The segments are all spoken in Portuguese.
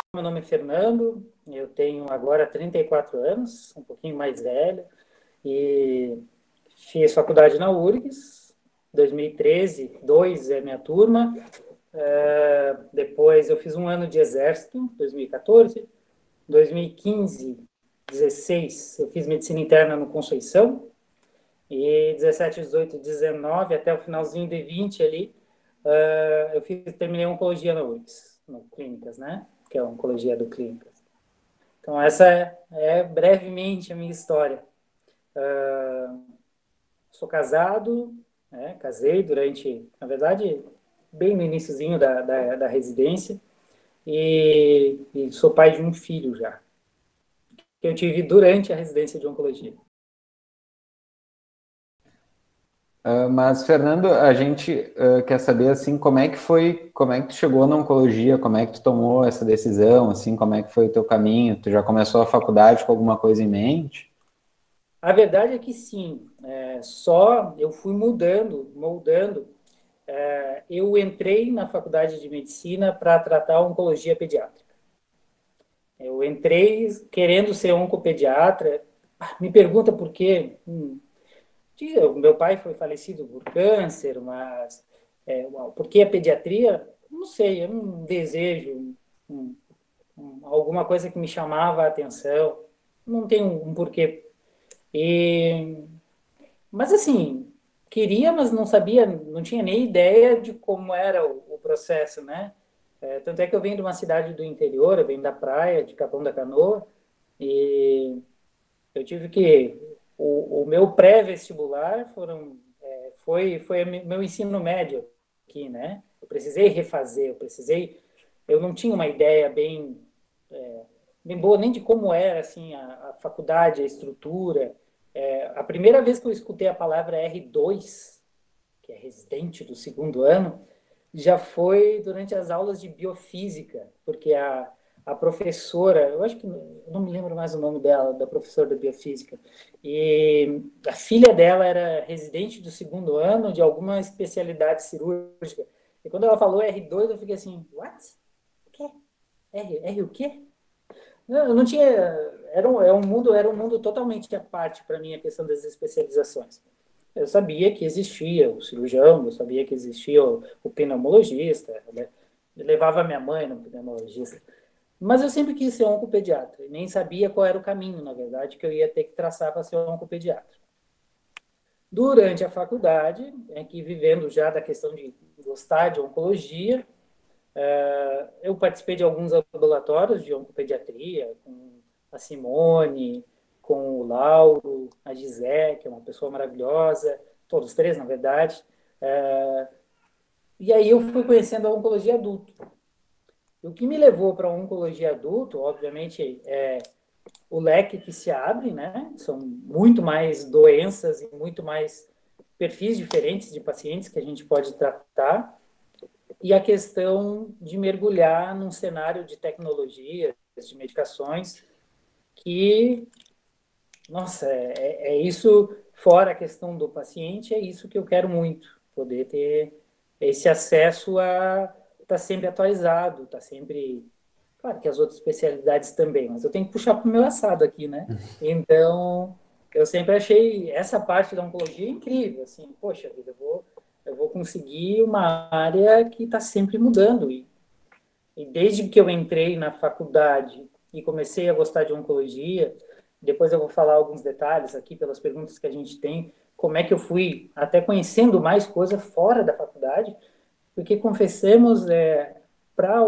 Meu nome é Fernando, eu tenho agora 34 anos, um pouquinho mais velho, e fiz faculdade na URGS, 2013, 2 é minha turma. Depois eu fiz um ano de exército, 2014. 2015, 16, eu fiz medicina interna no Conceição, e 17, 18, 19, até o finalzinho de 20 ali, terminei oncologia na URGS, no Clínicas, né? Que é a oncologia do Clínicas. Então, essa é brevemente a minha história. Sou casado, né? Casei durante, na verdade, bem no iniciozinho da residência, e sou pai de um filho já, que eu tive durante a residência de oncologia. Mas, Fernando, a gente quer saber, assim, como é que tu chegou na oncologia, como é que tu tomou essa decisão, assim, como é que foi o teu caminho? Tu já começou a faculdade com alguma coisa em mente? A verdade é que sim, só eu fui moldando. Eu entrei na faculdade de medicina para tratar oncologia pediátrica. Eu entrei querendo ser oncopediatra. Me pergunta por quê? Meu pai foi falecido por câncer, mas por que a pediatria? Não sei, é um desejo, um, alguma coisa que me chamava a atenção. Não tem um porquê. E, mas assim, queria, mas não sabia, não tinha nem ideia de como era o processo, né? Tanto é que eu venho de uma cidade do interior, eu venho da praia, de Capão da Canoa, e eu tive que o meu pré-vestibular foi meu ensino médio aqui, né? Eu precisei refazer, eu não tinha uma ideia bem boa nem de como era assim a faculdade, a estrutura. A primeira vez que eu escutei a palavra R2, que é residente do segundo ano, já foi durante as aulas de biofísica, porque a professora, eu acho que eu não me lembro mais o nome dela, da professora de biofísica, e a filha dela era residente do segundo ano de alguma especialidade cirúrgica. E quando ela falou R2, eu fiquei assim, what? O quê? R o quê? Não, eu não tinha. Era um mundo totalmente à parte para mim a questão das especializações. Eu sabia que existia o cirurgião, eu sabia que existia o pneumologista, né? Eu levava minha mãe no pneumologista. Mas eu sempre quis ser oncopediatra, e nem sabia qual era o caminho, na verdade, que eu ia ter que traçar para ser oncopediatra. Durante a faculdade, que vivendo já da questão de gostar de oncologia, eu participei de alguns laboratórios de oncopediatria, com a Simone, com o Lauro, a Gisé, que é uma pessoa maravilhosa, todos três, na verdade. E aí eu fui conhecendo a oncologia adulto. E o que me levou para a oncologia adulto, obviamente, é o leque que se abre, né? São muito mais doenças e muito mais perfis diferentes de pacientes que a gente pode tratar. E a questão de mergulhar num cenário de tecnologias, de medicações, que, nossa, é isso, fora a questão do paciente, é isso que eu quero muito, poder ter esse acesso a estar sempre atualizado, estar sempre. Claro que as outras especialidades também, mas eu tenho que puxar para o meu assado aqui, né? Então, eu sempre achei essa parte da oncologia incrível, assim, poxa vida, eu vou conseguir uma área que está sempre mudando. E desde que eu entrei na faculdade e comecei a gostar de oncologia, depois eu vou falar alguns detalhes aqui pelas perguntas que a gente tem, como é que eu fui até conhecendo mais coisa fora da faculdade, porque confessemos, para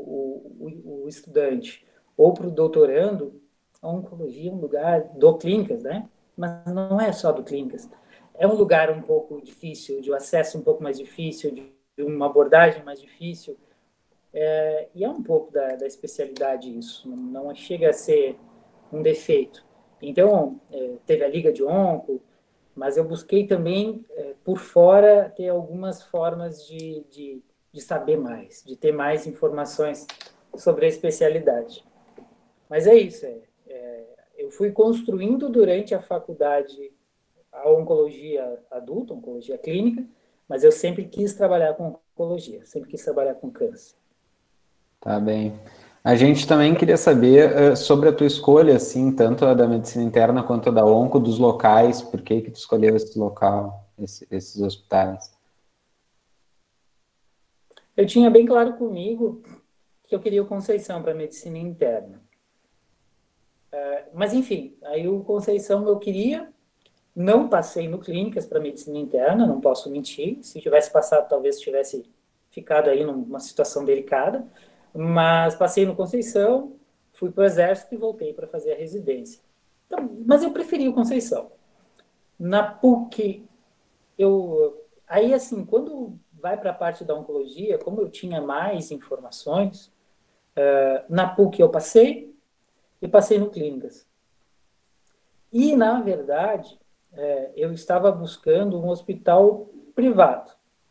o estudante ou para o doutorando, a oncologia é um lugar do clínicas, né? Mas não é só do clínicas. É um lugar um pouco difícil, de um acesso um pouco mais difícil, de uma abordagem mais difícil. E é um pouco da especialidade isso, não chega a ser um defeito. Então, teve a Liga de Onco, mas eu busquei também, por fora, ter algumas formas de saber mais, de ter mais informações sobre a especialidade. Mas é isso, eu fui construindo durante a faculdade a oncologia adulta, oncologia clínica, mas eu sempre quis trabalhar com oncologia, sempre quis trabalhar com câncer. Tá bem. A gente também queria saber sobre a tua escolha, assim, tanto a da medicina interna quanto a da onco, dos locais, por que que tu escolheu esse local, esses hospitais? Eu tinha bem claro comigo que eu queria o Conceição para medicina interna. Mas, enfim, aí o Conceição eu queria, não passei no Clínicas para medicina interna, não posso mentir. Se tivesse passado, talvez tivesse ficado aí numa situação delicada. Mas passei no Conceição, fui para o Exército e voltei para fazer a residência. Então, mas eu preferi o Conceição. Na PUC, aí assim, quando vai para a parte da oncologia, como eu tinha mais informações, na PUC eu passei e passei no Clínicas. E, na verdade, eu estava buscando um hospital privado.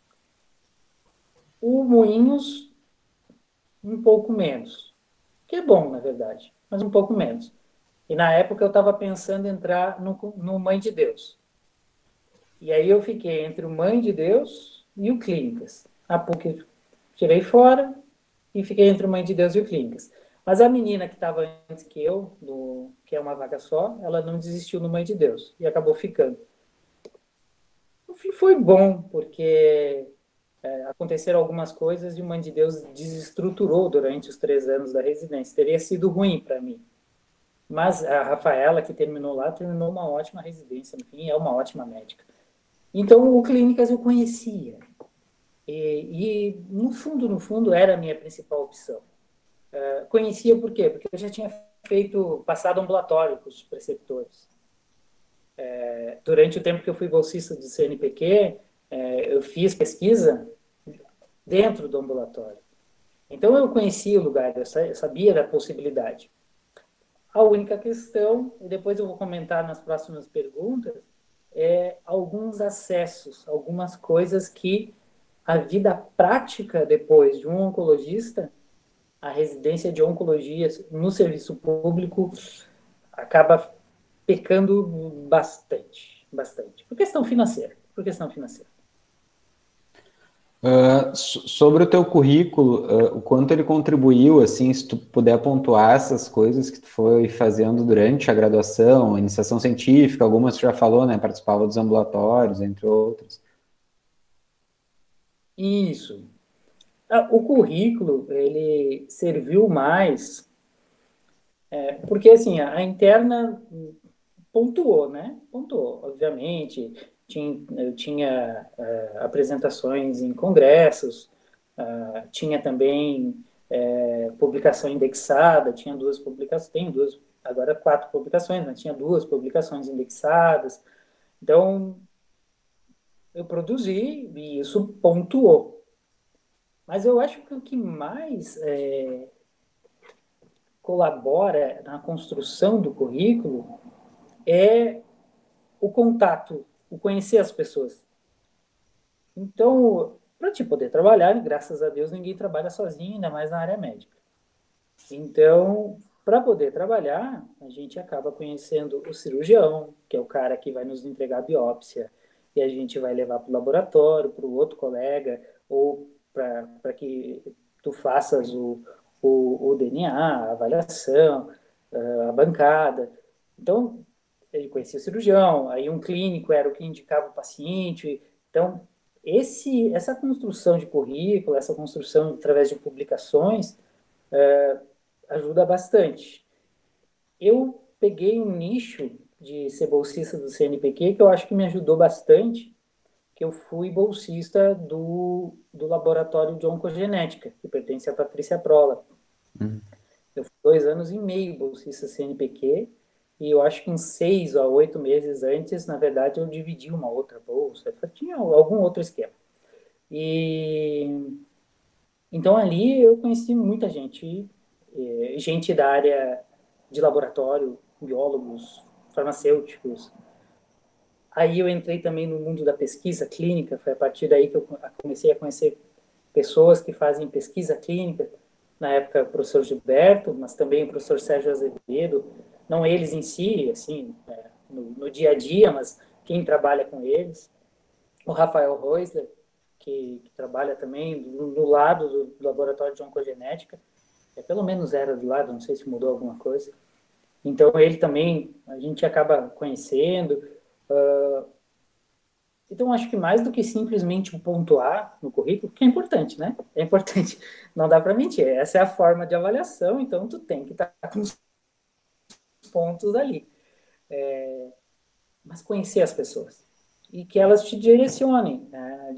O Moinhos, um pouco menos. Que é bom, na verdade, mas um pouco menos. E na época eu estava pensando em entrar no Mãe de Deus. E aí eu fiquei entre o Mãe de Deus e o Clínicas. A PUC tirei fora e fiquei entre o Mãe de Deus e o Clínicas. Mas a menina que estava antes que eu, que é uma vaga só, ela não desistiu no Mãe de Deus e acabou ficando. No fim foi bom, porque aconteceram algumas coisas e o Mãe de Deus desestruturou durante os 3 anos da residência. Teria sido ruim para mim. Mas a Rafaela, que terminou lá, terminou uma ótima residência, no fim, é uma ótima médica. Então, o Clínicas eu conhecia. No fundo, no fundo, era a minha principal opção. Conhecia por quê? Porque eu já tinha passado ambulatório com os preceptores. Durante o tempo que eu fui bolsista do CNPq, eu fiz pesquisa dentro do ambulatório. Então, eu conhecia o lugar, eu sabia da possibilidade. A única questão, e depois eu vou comentar nas próximas perguntas, é alguns acessos, algumas coisas que a vida prática depois de um oncologista, a residência de oncologia no serviço público acaba pecando bastante, bastante. Por questão financeira, por questão financeira. Sobre o teu currículo, o quanto ele contribuiu, assim, se tu puder pontuar essas coisas que tu foi fazendo durante a graduação, a iniciação científica, algumas tu já falou, né? Participava dos ambulatórios, entre outros. Isso. O currículo, ele serviu mais, porque assim, a interna pontuou, né? Pontuou, obviamente. Eu tinha apresentações em congressos, tinha também publicação indexada, tinha duas publicações, tem duas, agora 4 publicações, mas tinha 2 publicações indexadas. Então, eu produzi e isso pontuou. Mas eu acho que o que mais colabora na construção do currículo é o contato, o conhecer as pessoas. Então, para te poder trabalhar, graças a Deus, ninguém trabalha sozinho, ainda mais na área médica. Então, para poder trabalhar, a gente acaba conhecendo o cirurgião, que é o cara que vai nos entregar a biópsia, e a gente vai levar para o laboratório, para o outro colega, ou para que tu faças o DNA, a avaliação, a bancada. Então, ele conhecia o cirurgião, aí um clínico era o que indicava o paciente. Então, essa construção de currículo, essa construção através de publicações, ajuda bastante. Eu peguei um nicho de ser bolsista do CNPq que eu acho que me ajudou bastante, que eu fui bolsista do laboratório de oncogenética, que pertence à Patrícia Prola. Eu fui 2 anos e meio bolsista CNPq, e eu acho que em 6 a 8 meses antes, na verdade, eu dividi uma outra bolsa, tinha algum outro esquema. E então ali eu conheci muita gente, gente da área de laboratório, biólogos, farmacêuticos. Aí eu entrei também no mundo da pesquisa clínica, foi a partir daí que eu comecei a conhecer pessoas que fazem pesquisa clínica, na época o professor Gilberto, mas também o professor Sérgio Azevedo, não eles em si, assim, no dia a dia, mas quem trabalha com eles, o Rafael Reusler, que trabalha também no lado do laboratório de oncogenética. pelo menos era do lado, não sei se mudou alguma coisa. Então, ele também, a gente acaba conhecendo. Então, acho que mais do que simplesmente pontuar no currículo, que é importante, né? É importante, não dá para mentir. Essa é a forma de avaliação, então tu tem que estar com os pontos ali. Mas conhecer as pessoas. E que elas te direcionem, né?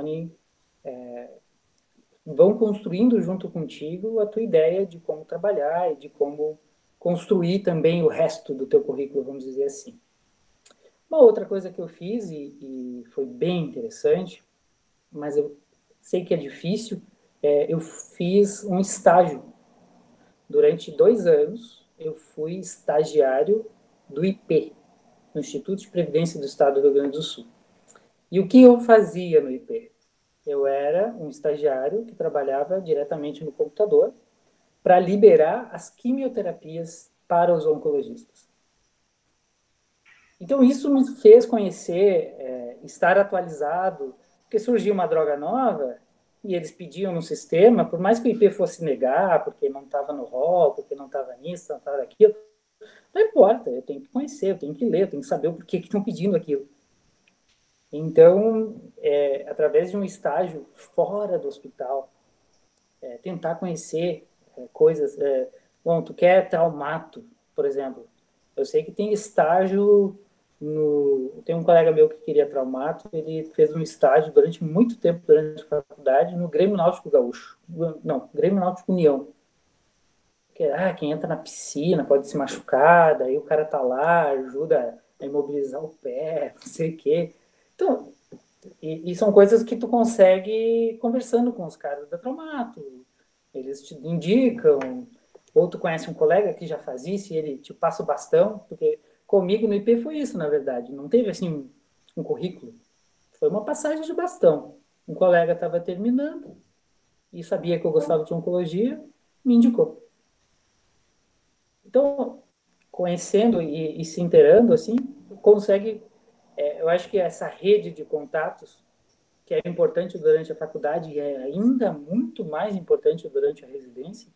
Vão construindo junto contigo a tua ideia de como trabalhar e de como construir também o resto do teu currículo, vamos dizer assim. Uma outra coisa que eu fiz e foi bem interessante, mas eu sei que é difícil, eu fiz um estágio. Durante 2 anos, eu fui estagiário do IP, no Instituto de Previdência do Estado do Rio Grande do Sul. E o que eu fazia no IP? Eu era um estagiário que trabalhava diretamente no computador para liberar as quimioterapias para os oncologistas. Então, isso me fez conhecer, estar atualizado, porque surgia uma droga nova e eles pediam no sistema, por mais que o IP fosse negar, porque não estava no rol, porque não estava nisso, não estava naquilo, não importa, eu tenho que conhecer, eu tenho que ler, eu tenho que saber o porquê que estão pedindo aquilo. Então, através de um estágio fora do hospital, tentar conhecer coisas. Bom, tu quer traumato, por exemplo. Eu sei que tem estágio no. Tem um colega meu que queria traumato, ele fez um estágio durante muito tempo, durante a faculdade, no Grêmio Náutico Gaúcho. Não, Grêmio Náutico União. Quem entra na piscina pode se machucar, daí o cara tá lá, ajuda a imobilizar o pé, não sei o quê. Então, e são coisas que tu consegue conversando com os caras da Traumato. Eles te indicam, ou tu conhece um colega que já faz isso e ele te passa o bastão, porque comigo no IP foi isso, na verdade. Não teve assim um currículo. Foi uma passagem de bastão. Um colega estava terminando e sabia que eu gostava de oncologia, me indicou. Então, conhecendo e se inteirando, assim, consegue. Eu acho que essa rede de contatos que é importante durante a faculdade e é ainda muito mais importante durante a residência,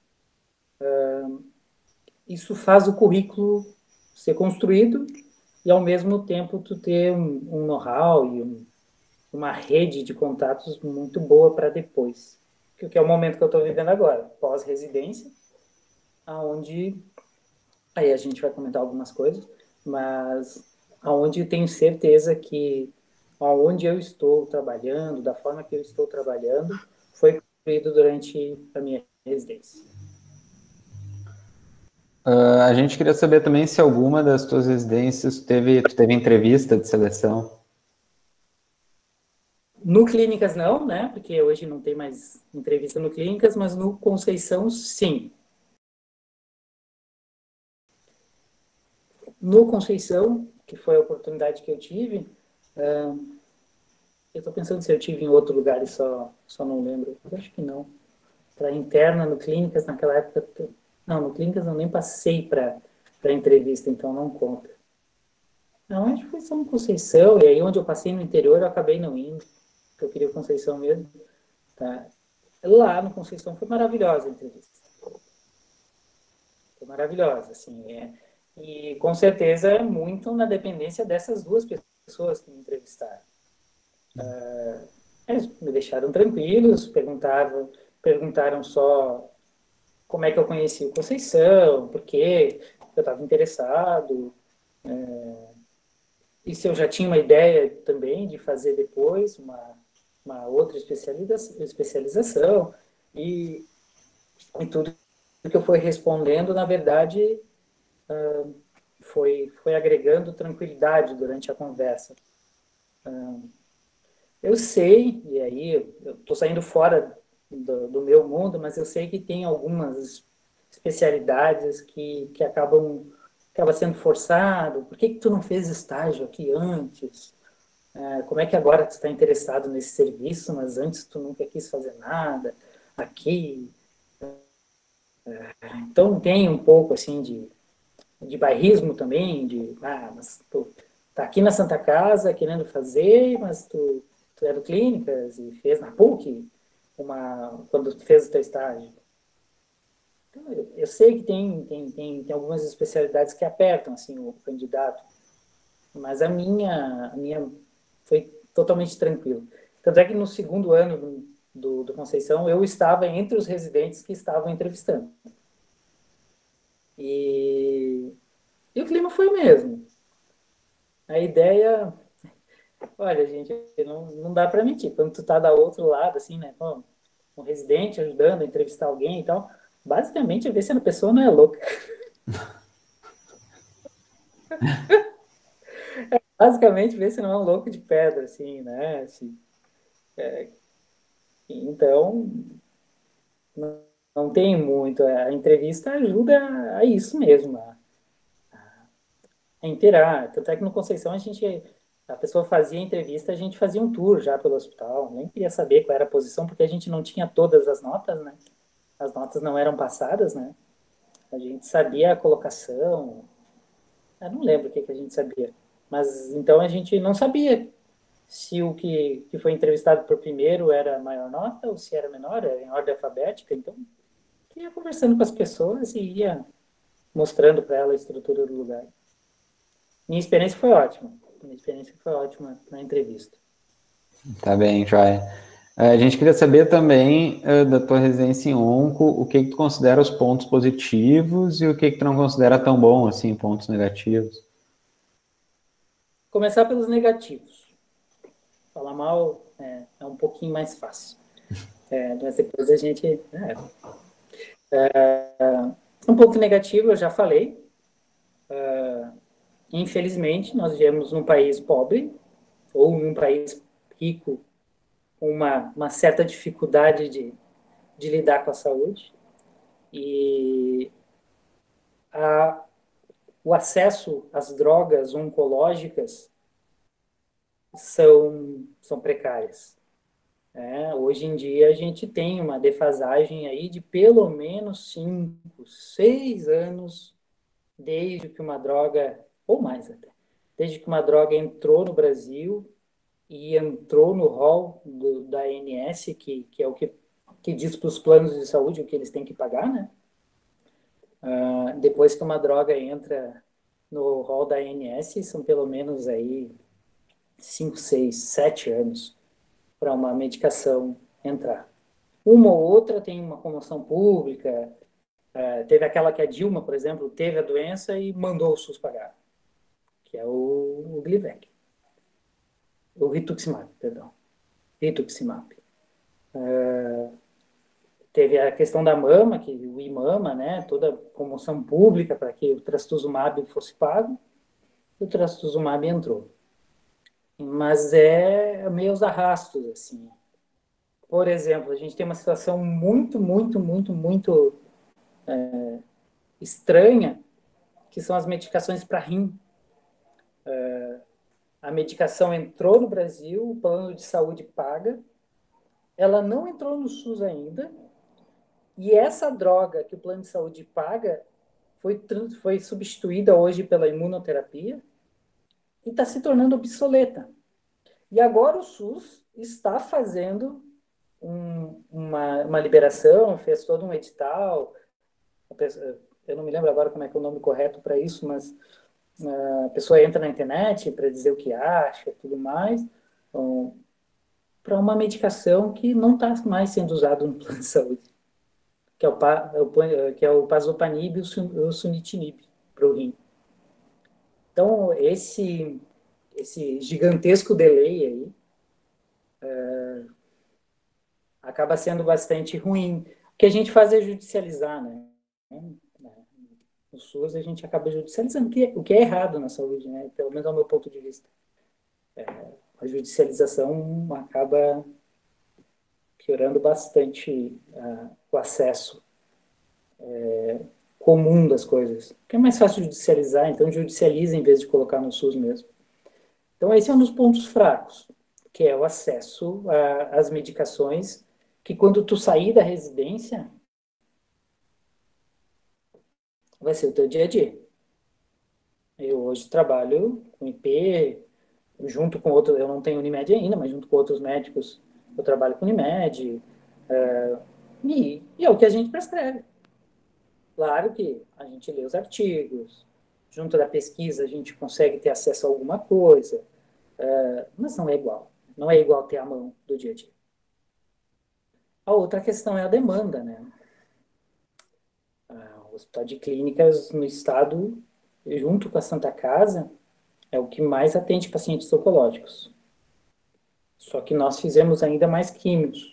isso faz o currículo ser construído e, ao mesmo tempo, tu ter um know-how e uma rede de contatos muito boa para depois. Que é o momento que eu estou vivendo agora, pós-residência, aonde aí a gente vai comentar algumas coisas, mas aonde tenho certeza que aonde eu estou trabalhando, da forma que eu estou trabalhando, foi construído durante a minha residência. A gente queria saber também se alguma das tuas residências tu teve entrevista de seleção. No Clínicas não, né? Porque hoje não tem mais entrevista no Clínicas, mas no Conceição sim. No Conceição, que foi a oportunidade que eu tive, eu estou pensando se eu tive em outro lugar e só não lembro. Eu acho que não. Para interna no Clínicas, naquela época. Não, no Clínicas eu nem passei para entrevista, então não conta. Não, acho que foi só no Conceição, e aí onde eu passei no interior eu acabei não indo, porque eu queria Conceição mesmo. Tá? Lá no Conceição foi maravilhosa a entrevista. Foi maravilhosa, assim. E com certeza é muito na dependência dessas duas pessoas que me entrevistaram. Eles me deixaram tranquilos, perguntaram só como é que eu conheci o Conceição, por quê, eu estava interessado, e se eu já tinha uma ideia também de fazer depois uma outra especialização, e, e tudo que eu fui respondendo, na verdade, foi agregando tranquilidade durante a conversa. Eu sei, e aí eu estou saindo fora do meu mundo, mas eu sei que tem algumas especialidades que acaba sendo forçado. Por que tu não fez estágio aqui antes? Como é que agora tu está interessado nesse serviço, mas antes tu nunca quis fazer nada aqui? Então tem um pouco assim de bairrismo também, mas tu tá aqui na Santa Casa querendo fazer, mas tu é do Clínicas e fez na PUC quando tu fez o teu estágio. Então, eu sei que tem algumas especialidades que apertam assim o candidato, mas a minha foi totalmente tranquilo. Tanto é que no segundo ano do Conceição, eu estava entre os residentes que estavam entrevistando. E, e o clima foi o mesmo. A ideia, olha, gente, não dá para mentir. Quando tu tá da outro lado, assim, né? Pô, um residente ajudando a entrevistar alguém e tal, basicamente é ver se a pessoa não é louca. Basicamente ver se não é um louco de pedra, assim, né? Assim, então, não tem muito. A entrevista ajuda a isso mesmo, a inteirar. Tanto é que no Conceição a pessoa fazia a entrevista, a gente fazia um tour já pelo hospital. Nem queria saber qual era a posição, porque a gente não tinha todas as notas, né? As notas não eram passadas, né? A gente sabia a colocação. Eu não lembro o que a gente sabia. Mas então a gente não sabia se o que foi entrevistado por primeiro era maior nota ou se era menor, era em ordem alfabética. Então, ia conversando com as pessoas e ia mostrando para ela a estrutura do lugar. Minha experiência foi ótima. Minha experiência foi ótima na entrevista. Tá bem, joia. A gente queria saber também da tua residência em Onco, o que que tu considera os pontos positivos e o que que tu não considera tão bom, assim, pontos negativos. Começar pelos negativos. Falar mal é um pouquinho mais fácil. Mas depois a gente. Um ponto negativo, eu já falei. Infelizmente, nós vivemos num país pobre ou num país rico com uma certa dificuldade de lidar com a saúde. E a, o acesso às drogas oncológicas são precárias. Hoje em dia a gente tem uma defasagem aí de pelo menos 5, 6 anos desde que uma droga, ou mais até, desde que uma droga entrou no Brasil e entrou no rol da ANS, que é o que diz para os planos de saúde o que eles têm que pagar, né? Depois que uma droga entra no rol da ANS, são pelo menos aí 5, 6, 7 anos para uma medicação entrar. Uma ou outra tem uma comoção pública. Teve aquela que a Dilma, por exemplo, teve a doença e mandou o SUS pagar, que é o Glivec. O rituximab, perdão. Rituximab. Teve a questão da mama, que o IMAMA, né, toda comoção pública para que o trastuzumab fosse pago, e o trastuzumab entrou. Mas é meio aos arrastos, assim. Por exemplo, a gente tem uma situação muito, muito, muito, muito estranha, que são as medicações para rim. A medicação entrou no Brasil, o plano de saúde paga, ela não entrou no SUS ainda, e essa droga que o plano de saúde paga foi substituída hoje pela imunoterapia e está se tornando obsoleta. E agora o SUS está fazendo uma liberação, fez todo um edital. Eu não me lembro agora como é que é o nome correto para isso, mas a pessoa entra na internet para dizer o que acha e tudo mais, então, para uma medicação que não está mais sendo usada no plano de saúde, que é o Pazopanib e o Sunitinib para o rim. Então, esse gigantesco delay aí acaba sendo bastante ruim. O que a gente faz é judicializar, né? No SUS a gente acaba judicializando, o que é errado na saúde, né? Pelo menos ao meu ponto de vista. A judicialização acaba piorando bastante o acesso comum das coisas. Porque é mais fácil judicializar, então judicializa em vez de colocar no SUS mesmo. Então esse é um dos pontos fracos, que é o acesso às medicações, que quando tu sair da residência, vai ser o teu dia a dia. Eu hoje trabalho com IP, junto com outros, eu não tenho Unimed ainda, mas junto com outros médicos, eu trabalho com Unimed, e é o que a gente prescreve. Claro que a gente lê os artigos, junto da pesquisa a gente consegue ter acesso a alguma coisa, mas não é igual. Não é igual ter a mão do dia a dia. A outra questão é a demanda, né? O Hospital de Clínicas no estado, junto com a Santa Casa, é o que mais atende pacientes oncológicos. Só que nós fizemos ainda mais químicos.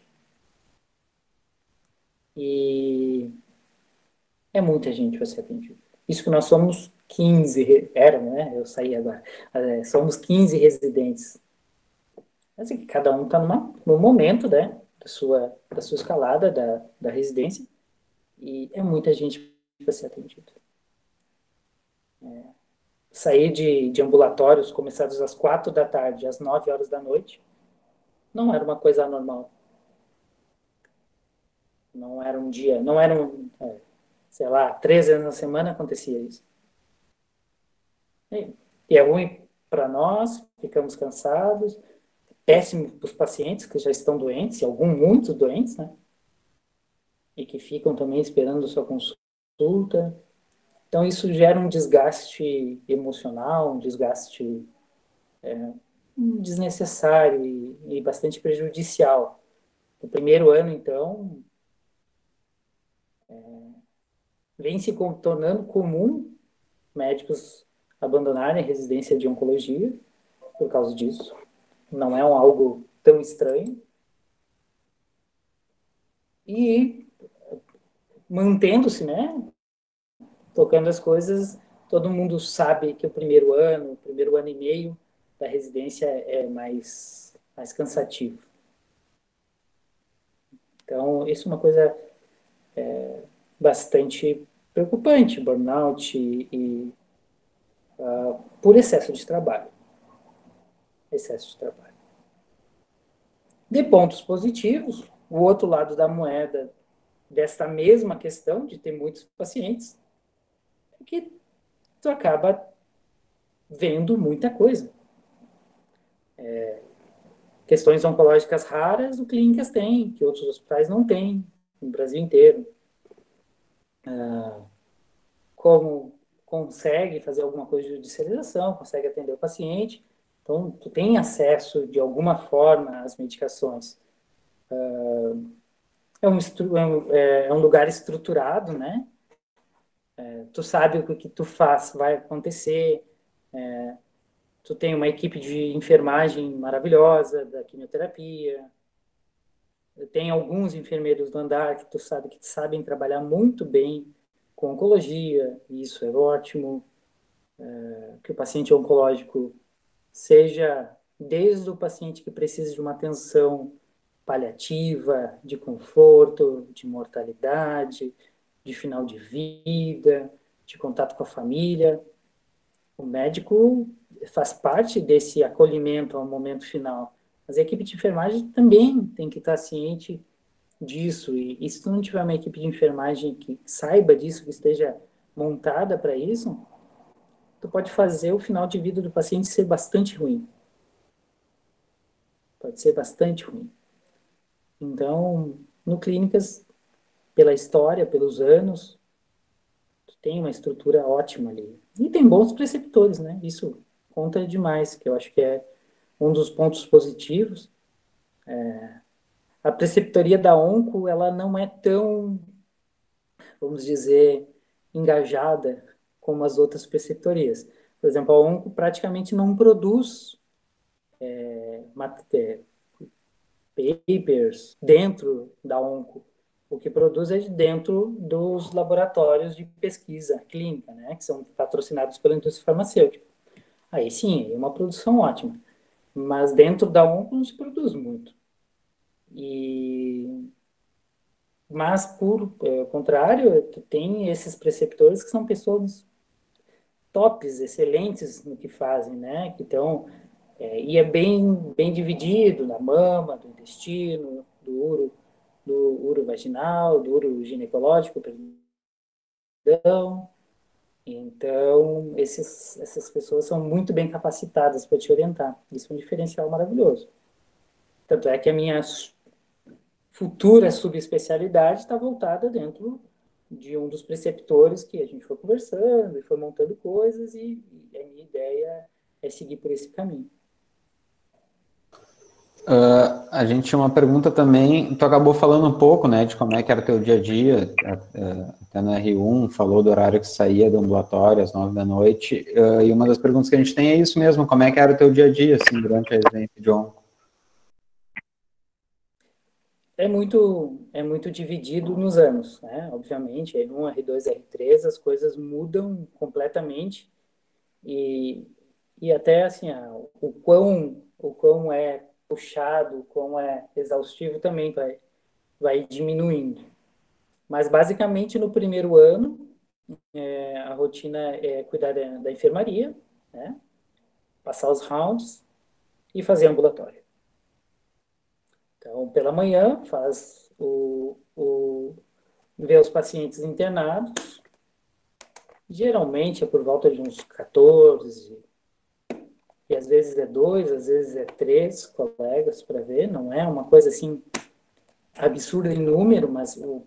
E é muita gente para ser atendido. Isso que nós somos 15, eram, né? Eu saí agora. Somos 15 residentes. Mas é que cada um está num momento, né? Da sua escalada, da residência. E é muita gente para ser atendido. Sair de ambulatórios começados às 4 da tarde, às 9 horas da noite, não era uma coisa anormal. Não era um dia, não era sei lá, 3 vezes na semana acontecia isso. E é ruim para nós, ficamos cansados, péssimo para os pacientes que já estão doentes, e alguns muito doentes, né? E que ficam também esperando sua consulta. Então, isso gera um desgaste emocional, um desgaste desnecessário e bastante prejudicial. No primeiro ano, então, vem se tornando comum médicos abandonarem a residência de oncologia por causa disso. Não é algo tão estranho. E mantendo-se, né? Tocando as coisas, todo mundo sabe que o primeiro ano e meio da residência é mais cansativo. Então, isso é uma coisa bastante preocupante, burnout por excesso de trabalho. Excesso de trabalho. De pontos positivos, o outro lado da moeda desta mesma questão de ter muitos pacientes é que tu acaba vendo muita coisa. Questões oncológicas raras, o clínicas tem, que outros hospitais não têm, no Brasil inteiro. Como consegue fazer alguma coisa de judicialização, consegue atender o paciente, então tu tem acesso de alguma forma às medicações. É um lugar estruturado, né? Tu sabe o que tu faz vai acontecer, tu tem uma equipe de enfermagem maravilhosa da quimioterapia, tem alguns enfermeiros do andar que tu sabe que sabem trabalhar muito bem com oncologia, e isso é ótimo, que o paciente oncológico seja desde o paciente que precisa de uma atenção paliativa, de conforto, de mortalidade, de final de vida, de contato com a família. O médico faz parte desse acolhimento ao momento final. Mas a equipe de enfermagem também tem que estar ciente disso. E se tu não tiver uma equipe de enfermagem que saiba disso, que esteja montada para isso, tu pode fazer o final de vida do paciente ser bastante ruim. Pode ser bastante ruim. Então, no clínicas, pela história, pelos anos, tu tem uma estrutura ótima ali. E tem bons preceptores, né? Isso conta demais, que eu acho que é um dos pontos positivos. A preceptoria da Onco, ela não é tão, vamos dizer, engajada como as outras preceptorias. Por exemplo, a Onco praticamente não produz papers dentro da Onco. O que produz é dentro dos laboratórios de pesquisa clínica, né, que são patrocinados pela indústria farmacêutica. Aí sim, é uma produção ótima. Mas dentro da Onco não se produz muito. Mas, por contrário, tu tem esses preceptores que são pessoas tops, excelentes no que fazem, né? Então, e é bem dividido na mama, do intestino, do uro vaginal, do uro ginecológico, perdão. Então, essas pessoas são muito bem capacitadas para te orientar. Isso é um diferencial maravilhoso. Tanto é que a minha futura subespecialidade está voltada dentro de um dos preceptores que a gente foi conversando e foi montando coisas e a minha ideia é seguir por esse caminho. A gente tinha uma pergunta também, tu acabou falando um pouco, né, de como é que era o teu dia a dia, até no R1, falou do horário que saía do ambulatório às 9 da noite, e uma das perguntas que a gente tem é isso mesmo, como é que era o teu dia a dia, assim, durante a residência de onco? É muito dividido nos anos, né? Obviamente, R1, R2, R3, as coisas mudam completamente e, e até assim, o quão é puxado, o quão é exaustivo também vai diminuindo. Mas basicamente no primeiro ano, a rotina é cuidar da enfermaria, né? Passar os rounds e fazer ambulatório. Então, pela manhã, faz ver os pacientes internados. Geralmente é por volta de uns 14, e às vezes é dois, às vezes é três colegas para ver. Não é uma coisa assim absurda em número, mas o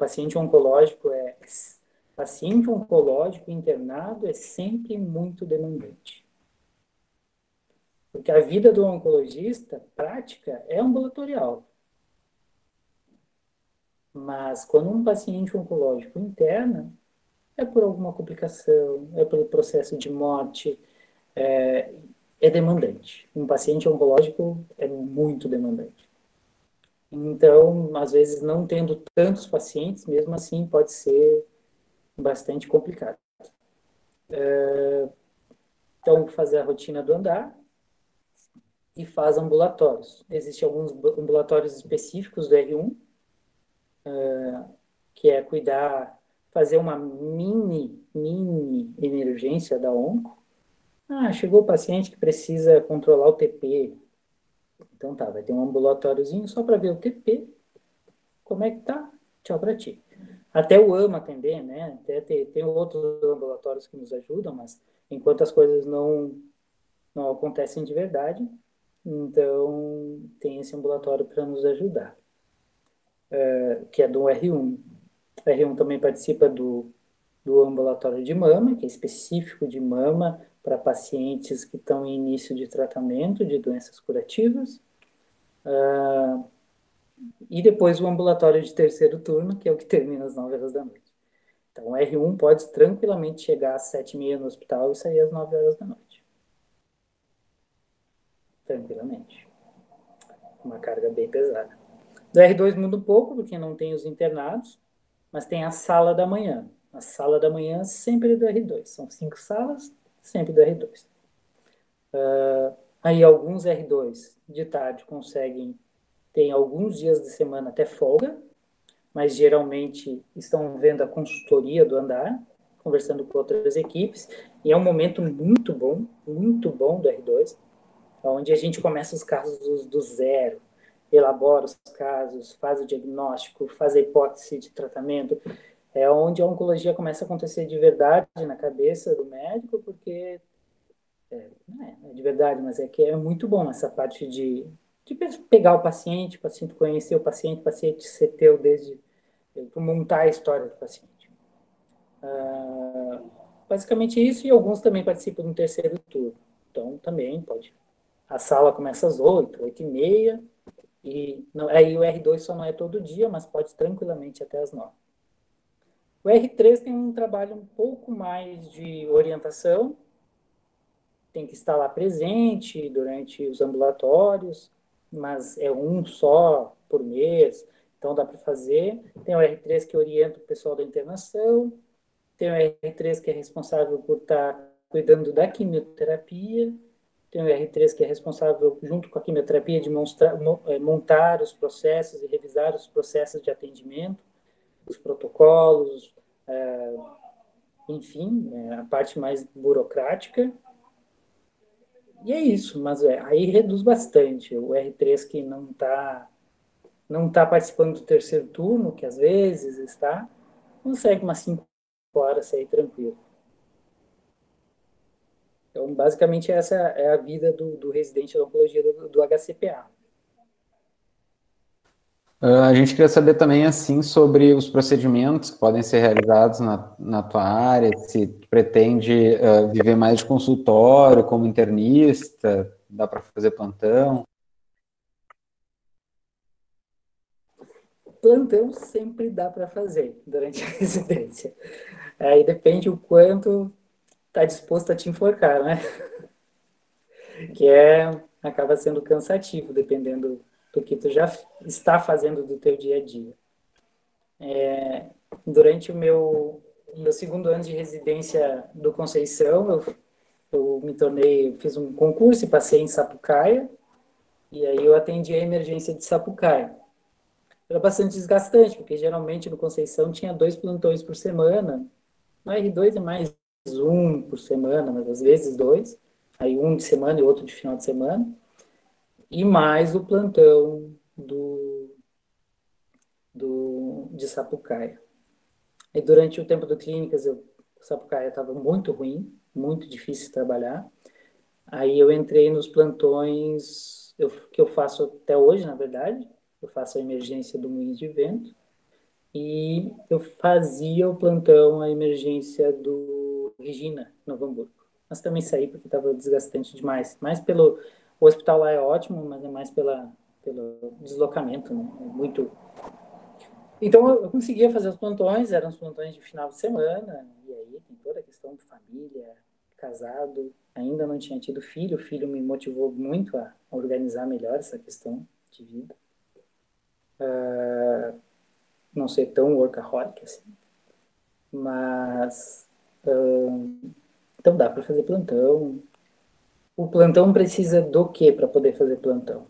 paciente oncológico internado é sempre muito demandante. Porque a vida do oncologista prática é ambulatorial. Mas quando um paciente oncológico interna, é por alguma complicação, é pelo processo de morte, é, é demandante. Um paciente oncológico é muito demandante. Então, às vezes, não tendo tantos pacientes, mesmo assim, pode ser bastante complicado. Então, fazer a rotina do andar e faz ambulatórios. Existem alguns ambulatórios específicos do R1, que é cuidar, fazer uma mini emergência da onco. Ah, chegou o paciente que precisa controlar o TP. Então tá, vai ter um ambulatoriozinho só para ver o TP, como é que tá? Tchau para ti. Até o AMA atender, né? Até tem outros ambulatórios que nos ajudam, mas enquanto as coisas não acontecem de verdade, então tem esse ambulatório para nos ajudar, que é do R1. O R1 também participa do ambulatório de mama, que é específico de mama para pacientes que estão em início de tratamento de doenças curativas. E depois o ambulatório de terceiro turno, que é o que termina às 9 horas da noite. Então, o R1 pode tranquilamente chegar às 7h30 no hospital e sair às 9 horas da noite. Tranquilamente. Uma carga bem pesada. Do R2 muda um pouco, porque não tem os internados, mas tem a sala da manhã. A sala da manhã sempre é do R2. São 5 salas, sempre do R2. Aí alguns R2 de tarde conseguem, tem alguns dias de semana até folga, mas geralmente estão vendo a consultoria do andar, conversando com outras equipes, e é um momento muito bom do R2, onde a gente começa os casos do zero, elabora os casos, faz o diagnóstico, faz a hipótese de tratamento, é onde a oncologia começa a acontecer de verdade na cabeça do médico, porque não é de verdade, mas é que é muito bom essa parte de pegar o paciente conhecer o paciente ser teu desde montar a história do paciente. Basicamente isso, e alguns também participam do terceiro turno. Então, também pode. A sala começa às 8, 8h30, e não, aí o R2 só não é todo dia, mas pode tranquilamente até às 9. O R3 tem um trabalho um pouco mais de orientação, tem que estar lá presente durante os ambulatórios, mas é um só por mês, então dá para fazer. Tem o R3 que orienta o pessoal da internação, tem o R3 que é responsável por estar cuidando da quimioterapia, tem o R3 que é responsável, junto com a quimioterapia, de montar os processos e revisar os processos de atendimento, os protocolos, enfim, a parte mais burocrática. E é isso, mas aí reduz bastante. O R3 que não tá participando do terceiro turno, que às vezes está, consegue umas 5 horas sair tranquilo. Então, basicamente, essa é a vida do residente de oncologia do HCPA. A gente queria saber também, assim, sobre os procedimentos que podem ser realizados na tua área, se tu pretende viver mais de consultório, como internista, dá para fazer plantão. Plantão sempre dá para fazer durante a residência. Aí depende o quanto está disposto a te enforcar, né? Que acaba sendo cansativo, dependendo do que tu já está fazendo do teu dia a dia. Durante o meu segundo ano de residência do Conceição, eu me tornei, fiz um concurso e passei em Sapucaia, e aí eu atendi a emergência de Sapucaia. Era bastante desgastante, porque geralmente no Conceição tinha 2 plantões por semana, no R2 é mais um por semana, mas às vezes dois, aí um de semana e outro de final de semana, e mais o plantão de Sapucaia. E durante o tempo do Clínicas, Sapucaia estava muito ruim, muito difícil de trabalhar. Aí eu entrei nos plantões que eu faço até hoje, na verdade. Eu faço a emergência do Moinhos de Vento. E eu fazia o plantão, a emergência do Regina, Novo Hamburgo. Mas também saí porque estava desgastante demais. Mais pelo... O hospital lá é ótimo, mas é mais pelo deslocamento, né? É muito... Então eu conseguia fazer os plantões, eram os plantões de final de semana, e aí tem toda a questão de família, casado, ainda não tinha tido filho, o filho me motivou muito a organizar melhor essa questão de vida. Não ser tão workaholic assim, mas então dá para fazer plantão. O plantão precisa do que para poder fazer plantão?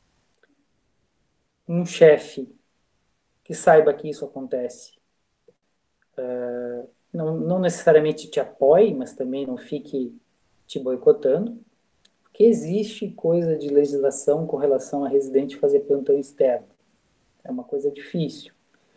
Um chefe que saiba que isso acontece, não necessariamente te apoie, mas também não fique te boicotando, porque existe coisa de legislação com relação a residente fazer plantão externo. É uma coisa difícil.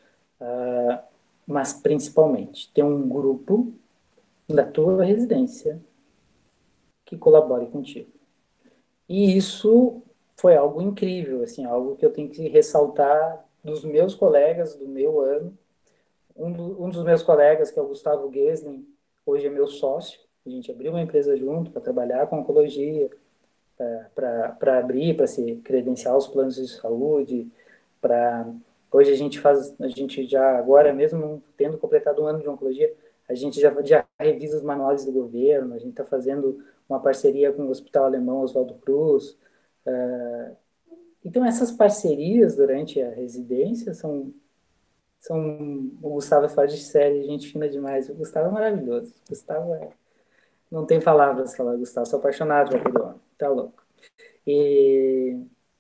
Mas principalmente ter um grupo da tua residência que colabore contigo. E isso foi algo incrível, assim, algo que eu tenho que ressaltar dos meus colegas do meu ano. Um dos meus colegas, que é o Gustavo Gueslin, hoje é meu sócio. A gente abriu uma empresa junto para trabalhar com oncologia, para abrir, para se credenciar os planos de saúde, para hoje a gente já agora mesmo tendo completado um ano de oncologia, a gente já revisa os manuais do governo, a gente está fazendo uma parceria com o Hospital Alemão Oswaldo Cruz. Então essas parcerias durante a residência são o Gustavo é fora de série, gente fina demais. O Gustavo é maravilhoso. O Gustavo não tem palavras para falar, Gustavo. Sou apaixonado por aquele homem. Tá louco. E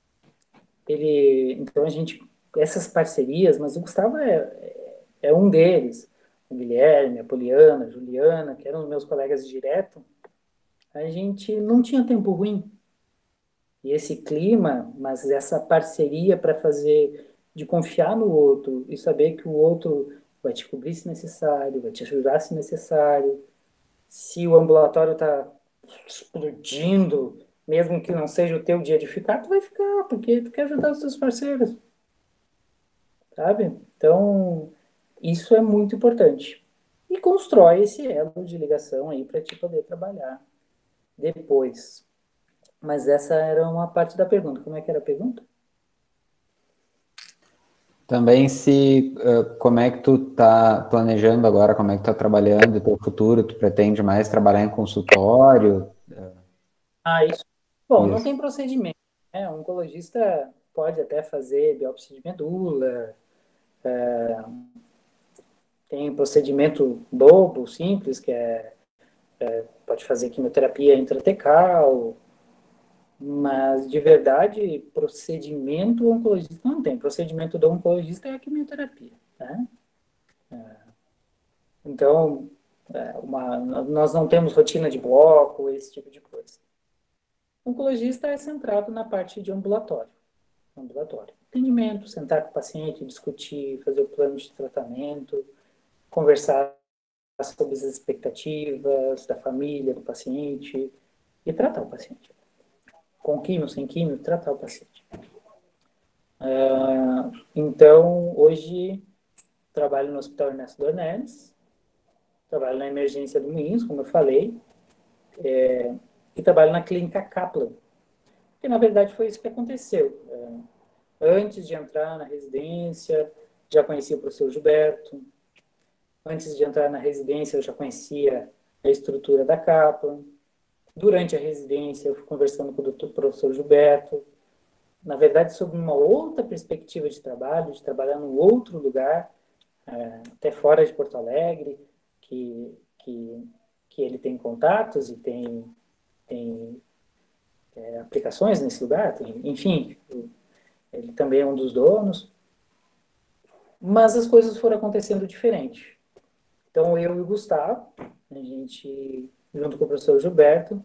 então a gente, essas parcerias, mas o Gustavo é um deles. O Guilherme, a Poliana, a Juliana, que eram os meus colegas direto, a gente não tinha tempo ruim. E esse clima, mas essa parceria para fazer, de confiar no outro e saber que o outro vai te cobrir se necessário, vai te ajudar se necessário. Se o ambulatório está explodindo, mesmo que não seja o teu dia de ficar, tu vai ficar, porque tu quer ajudar os teus parceiros, sabe? Então, isso é muito importante. E constrói esse elo de ligação aí para te poder trabalhar depois. Mas essa era uma parte da pergunta. Como é que era a pergunta? Também se, como é que tu tá planejando agora, como é que tu tá trabalhando, o teu futuro, tu pretende mais trabalhar em consultório? Isso. Bom, não Isso. tem procedimento, né? O oncologista pode até fazer biópsia de medula, tem procedimento bobo, simples, pode fazer quimioterapia intratecal, mas de verdade, procedimento oncologista não tem. Procedimento do oncologista é a quimioterapia, né? Então, nós não temos rotina de bloco, esse tipo de coisa. O oncologista é centrado na parte de ambulatório. Ambulatório. Atendimento, sentar com o paciente, discutir, fazer o plano de tratamento, conversar sobre as expectativas da família, do paciente e tratar o paciente. Com químio, sem químio, tratar o paciente. Então, hoje, trabalho no Hospital Ernesto Dornelles, trabalho na emergência do Moinhos, como eu falei, e trabalho na clínica Kaplan, que na verdade foi isso que aconteceu. Antes de entrar na residência, já conhecia o professor Gilberto. Antes de entrar na residência, eu já conhecia a estrutura da Kaplan. Durante a residência, eu fui conversando com o professor Gilberto, na verdade, sob uma outra perspectiva de trabalho, de trabalhar num outro lugar, até fora de Porto Alegre, que, que ele tem contatos e tem aplicações nesse lugar, enfim, ele também é um dos donos, mas as coisas foram acontecendo diferente. Então, eu e o Gustavo, a gente, junto com o professor Gilberto,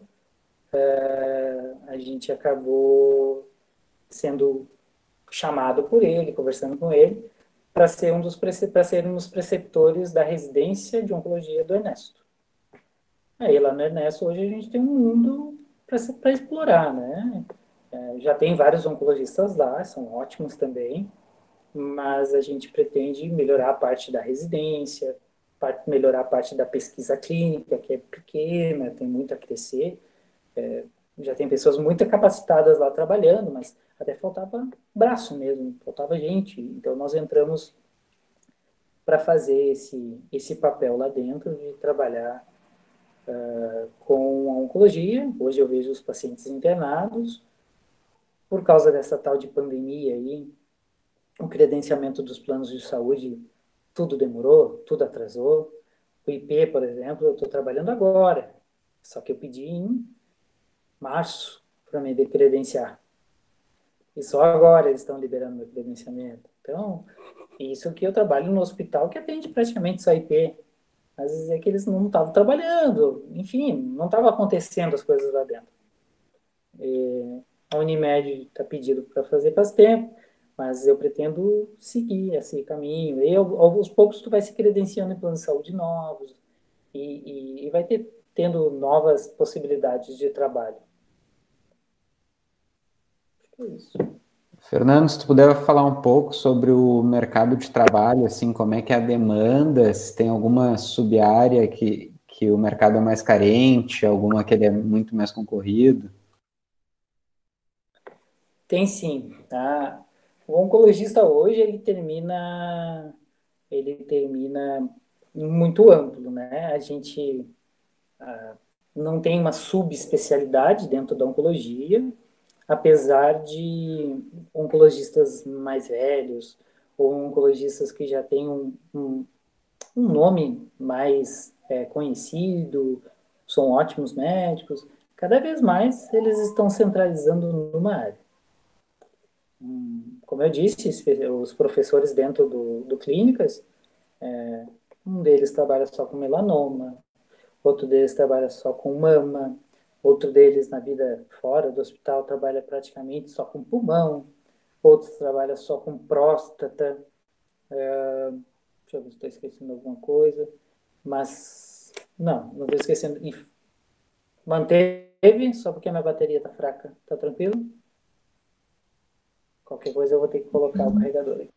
a gente acabou sendo chamado por ele, conversando com ele, para ser para sermos preceptores da residência de oncologia do Ernesto. Aí lá no Ernesto hoje a gente tem um mundo para explorar, né? Já tem vários oncologistas lá, são ótimos também, mas a gente pretende melhorar a parte da residência, melhorar a parte da pesquisa clínica, que é pequena, tem muito a crescer. Já tem pessoas muito capacitadas lá trabalhando, mas até faltava braço mesmo, faltava gente. Então nós entramos para fazer esse papel lá dentro de trabalhar com a oncologia. Hoje eu vejo os pacientes internados. Por causa dessa tal de pandemia aí, o credenciamento dos planos de saúde, tudo demorou, tudo atrasou. O IP, por exemplo, eu estou trabalhando agora, só que eu pedi em março para me credenciar. E só agora eles estão liberando meu credenciamento. Então, isso que eu trabalho no hospital que atende praticamente só IP. Às vezes é que eles não estavam trabalhando, enfim, não estava acontecendo as coisas lá dentro. A Unimed está pedindo para fazer faz tempo, mas eu pretendo seguir esse caminho. E aos poucos tu vai se credenciando em planos de saúde novos e vai tendo novas possibilidades de trabalho. Acho que é isso. Fernando, se tu puder falar um pouco sobre o mercado de trabalho, assim, como é que é a demanda, se tem alguma sub-área que o mercado é mais carente, alguma que ele é muito mais concorrido. Tem sim, tá? O oncologista hoje ele termina muito amplo, né? A gente não tem uma subespecialidade dentro da oncologia, apesar de oncologistas mais velhos ou oncologistas que já têm um nome mais conhecido, são ótimos médicos, cada vez mais eles estão centralizando numa área. Como eu disse, os professores dentro do clínicas, um deles trabalha só com melanoma, outro deles trabalha só com mama, outro deles na vida fora do hospital trabalha praticamente só com pulmão, outros trabalham só com próstata. Deixa eu ver se estou esquecendo alguma coisa, mas não estou esquecendo. E manteve, só porque a minha bateria está fraca. Tá tranquilo? Qualquer coisa eu vou ter que colocar o carregador aí.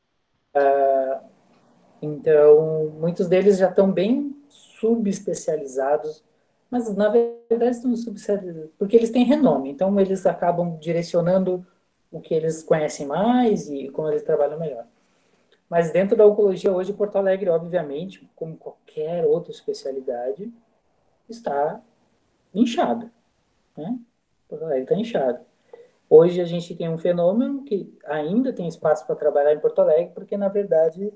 Então, muitos deles já estão bem subespecializados, mas na verdade estão subespecializados porque eles têm renome, então eles acabam direcionando o que eles conhecem mais e como eles trabalham melhor. Mas dentro da oncologia hoje, Porto Alegre, obviamente, como qualquer outra especialidade, está inchado, né? Porto Alegre está inchado. Hoje a gente tem um fenômeno que ainda tem espaço para trabalhar em Porto Alegre, porque na verdade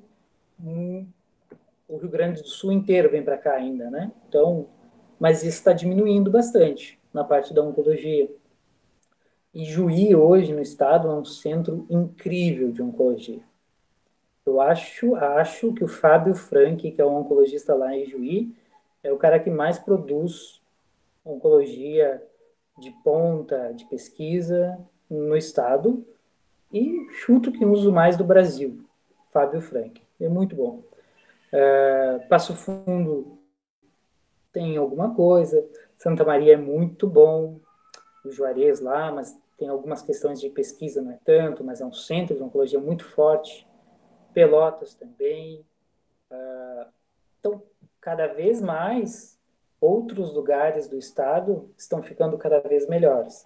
o Rio Grande do Sul inteiro vem para cá ainda, né? Então, mas isso está diminuindo bastante na parte da oncologia. E Juí, hoje, no estado, é um centro incrível de oncologia. Eu acho que o Fábio Frank, que é um oncologista lá em Juí, é o cara que mais produz oncologia de ponta, de pesquisa no estado, e chuto que uso mais do Brasil, Fábio Frank. É muito bom. Passo Fundo tem alguma coisa. Santa Maria é muito bom, o Juarez lá, mas tem algumas questões de pesquisa, não é tanto, mas é um centro de oncologia muito forte. Pelotas também. Então, cada vez mais, outros lugares do estado estão ficando cada vez melhores.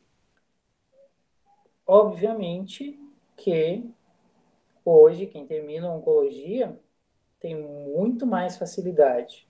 Obviamente que hoje, quem termina a oncologia tem muito mais facilidade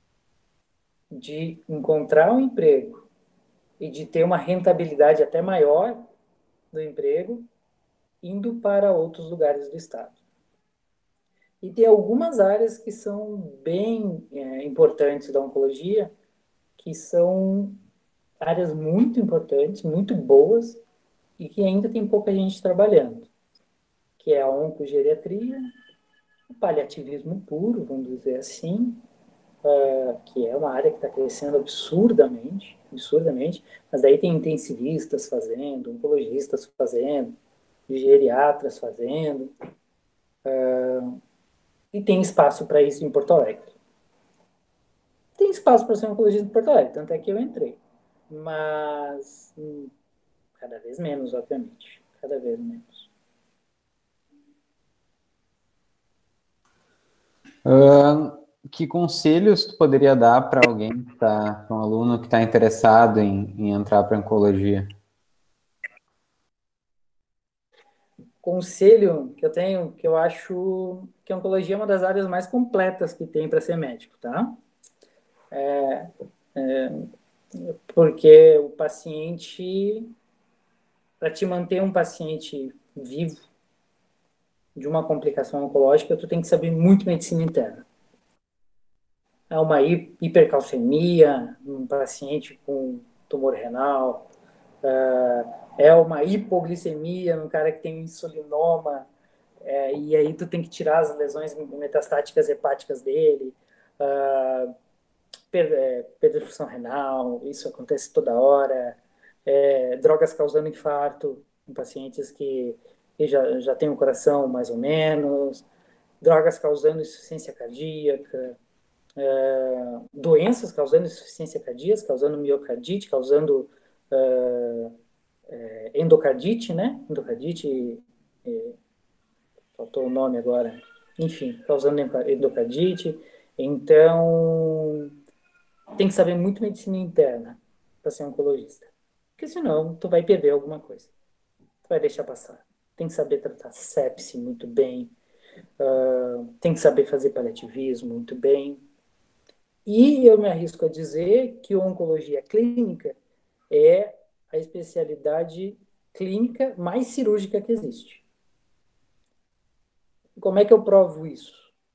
de encontrar um emprego e de ter uma rentabilidade até maior do emprego indo para outros lugares do estado. E tem algumas áreas que são bem importantes da oncologia, que são áreas muito importantes, muito boas, e que ainda tem pouca gente trabalhando, que é a oncogeriatria, o paliativismo puro, vamos dizer assim, que é uma área que está crescendo absurdamente, absurdamente, mas daí tem intensivistas fazendo, oncologistas fazendo, geriatras fazendo, e tem espaço para isso em Porto Alegre. Tem espaço para ser oncologista em Porto Alegre, tanto é que eu entrei. Mas cada vez menos, obviamente. Cada vez menos. Que conselhos tu poderia dar para alguém que tá, para um aluno que está interessado em entrar para oncologia? Conselho que eu tenho, que eu acho que a oncologia é uma das áreas mais completas que tem para ser médico, tá? Porque o paciente, para te manter um paciente vivo de uma complicação oncológica, tu tem que saber muito medicina interna. É uma hipercalcemia, um paciente com tumor renal, é uma hipoglicemia num cara que tem insulinoma, e aí tu tem que tirar as lesões metastáticas hepáticas dele, perda de função renal, isso acontece toda hora, drogas causando infarto em pacientes que já têm o coração mais ou menos, drogas causando insuficiência cardíaca, doenças causando insuficiência cardíaca, causando miocardite, causando endocardite, né? Endocardite, faltou o nome agora. Enfim, causando endocardite. Então, tem que saber muito medicina interna para ser oncologista. Porque senão, tu vai perder alguma coisa. Tu vai deixar passar. Tem que saber tratar sepse muito bem. Tem que saber fazer paliativismo muito bem. E eu me arrisco a dizer que oncologia clínica é a especialidade clínica mais cirúrgica que existe. Como é que eu provo isso?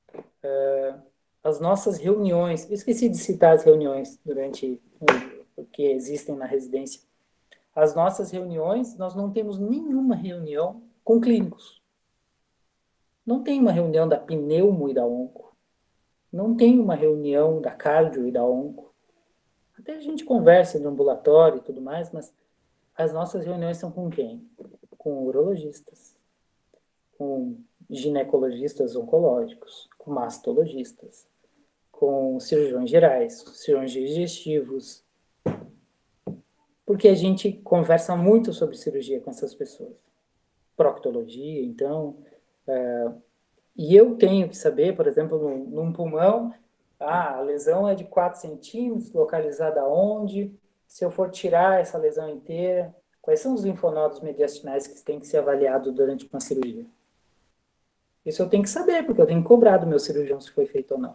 As nossas reuniões, esqueci de citar as reuniões durante o que existem na residência. As nossas reuniões, nós não temos nenhuma reunião com clínicos. Não tem uma reunião da pneumo e da onco. Não tem uma reunião da cardio e da onco. Até a gente conversa no ambulatório e tudo mais, mas as nossas reuniões são com quem? Com urologistas, com ginecologistas oncológicos, com mastologistas, com cirurgiões gerais, cirurgiões digestivos, porque a gente conversa muito sobre cirurgia com essas pessoas. Proctologia, então. E eu tenho que saber, por exemplo, num pulmão, a lesão é de 4 centímetros, localizada onde? Se eu for tirar essa lesão inteira, quais são os linfonodos mediastinais que têm que ser avaliados durante uma cirurgia? Isso eu tenho que saber, porque eu tenho que cobrar do meu cirurgião se foi feito ou não.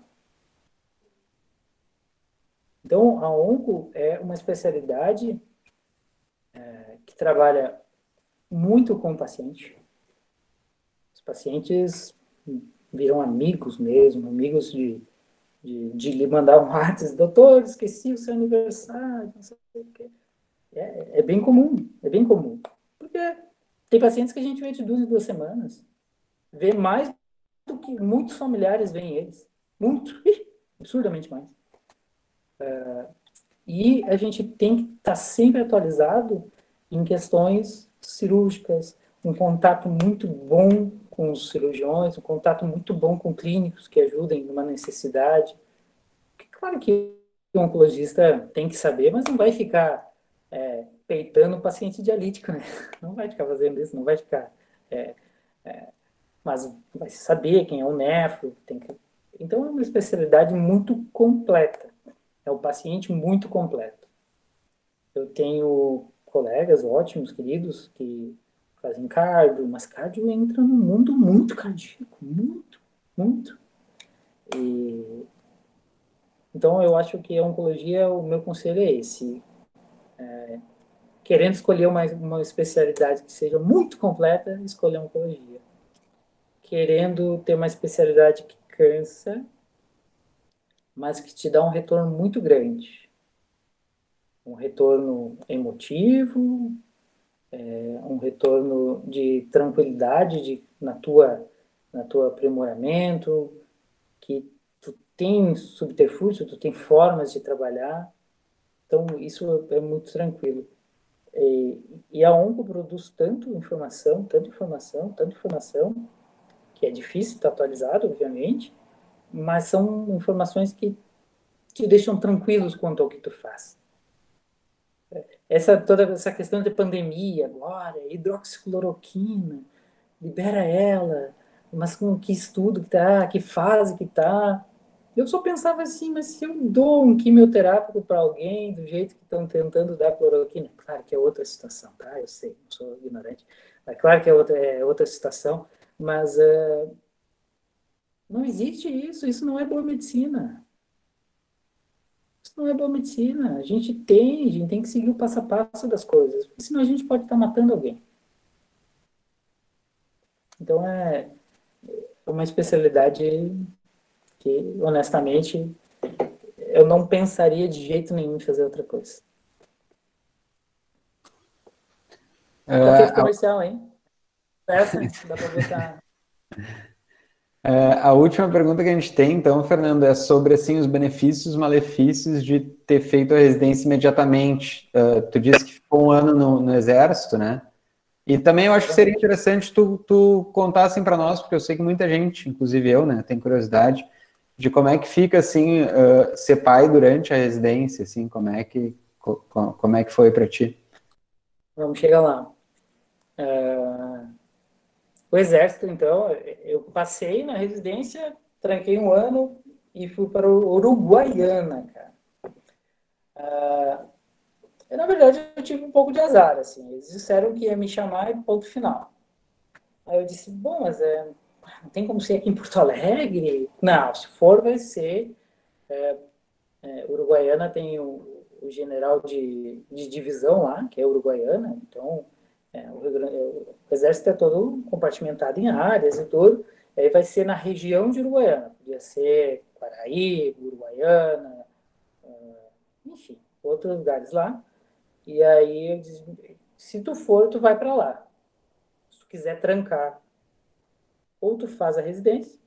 Então, a onco é uma especialidade que trabalha muito com o paciente. Os pacientes viram amigos mesmo, amigos de lhe mandar um WhatsApp, doutor, esqueci o seu aniversário, não sei o quê. É bem comum, é bem comum. Porque tem pacientes que a gente vê de 2 em 2 semanas. Vê mais do que muitos familiares veem eles. Muito, absurdamente mais. E a gente tem que estar sempre atualizado em questões cirúrgicas, um contato muito bom com os cirurgiões, um contato muito bom com clínicos que ajudem numa necessidade. Claro que o oncologista tem que saber, mas não vai ficar peitando o paciente dialítico, né? Não vai ficar fazendo isso, não vai ficar... mas vai saber quem é o nefro, tem que... Então, é uma especialidade muito completa. É o paciente muito completo. Eu tenho colegas ótimos, queridos, que fazem cardio, mas cardio entra num mundo muito cardíaco, muito, muito. E, então, eu acho que a oncologia, o meu conselho é esse. Querendo escolher uma especialidade que seja muito completa, escolha a oncologia. Querendo ter uma especialidade que cansa, mas que te dá um retorno muito grande. Um retorno emotivo, um retorno de tranquilidade na tua aprimoramento, que tu tem subterfúgio, tu tem formas de trabalhar, então isso é muito tranquilo. E a onco produz tanta informação, tanta informação, que é difícil estar atualizado, obviamente, mas são informações que te deixam tranquilos quanto ao que tu faz. Toda essa questão de pandemia agora, hidroxicloroquina, libera ela, mas com que estudo que tá, que fase que tá. Eu só pensava assim, mas se eu dou um quimioterápico para alguém do jeito que estão tentando dar cloroquina, claro que é outra situação, tá? Eu sei, não sou ignorante, mas claro que é outra situação, mas não existe isso, isso não é boa medicina. Isso não é boa medicina. A gente tem que seguir o passo a passo das coisas, porque senão a gente pode estar matando alguém. Então é uma especialidade que, honestamente, eu não pensaria de jeito nenhum em fazer outra coisa. Tá feito A, comercial, hein? Essa, dá para botar. a última pergunta que a gente tem, então, Fernando, é sobre assim, os benefícios e malefícios de ter feito a residência imediatamente. Tu disse que ficou um ano no Exército, né? E também eu acho que seria Exatamente. interessante tu contar assim para nós, porque eu sei que muita gente, inclusive eu, né, tem curiosidade de como é que fica assim ser pai durante a residência, assim, como é que foi para ti? Vamos chegar lá. O Exército, então, eu passei na residência, tranquei um ano e fui para o Uruguaiana, cara. Na verdade, eu tive um pouco de azar, assim. Eles disseram que ia me chamar e ponto final. Aí eu disse, bom, mas não tem como ser aqui em Porto Alegre? Não, se for, vai ser. Uruguaiana tem o general de divisão lá, que é Uruguaiana, então o exército é todo compartimentado em áreas e tudo, aí vai ser na região de Uruguaiana, podia ser Quaraí, Uruguaiana, enfim, outros lugares lá, e aí eu disse, se tu for, tu vai para lá, se tu quiser trancar, ou tu faz a residência,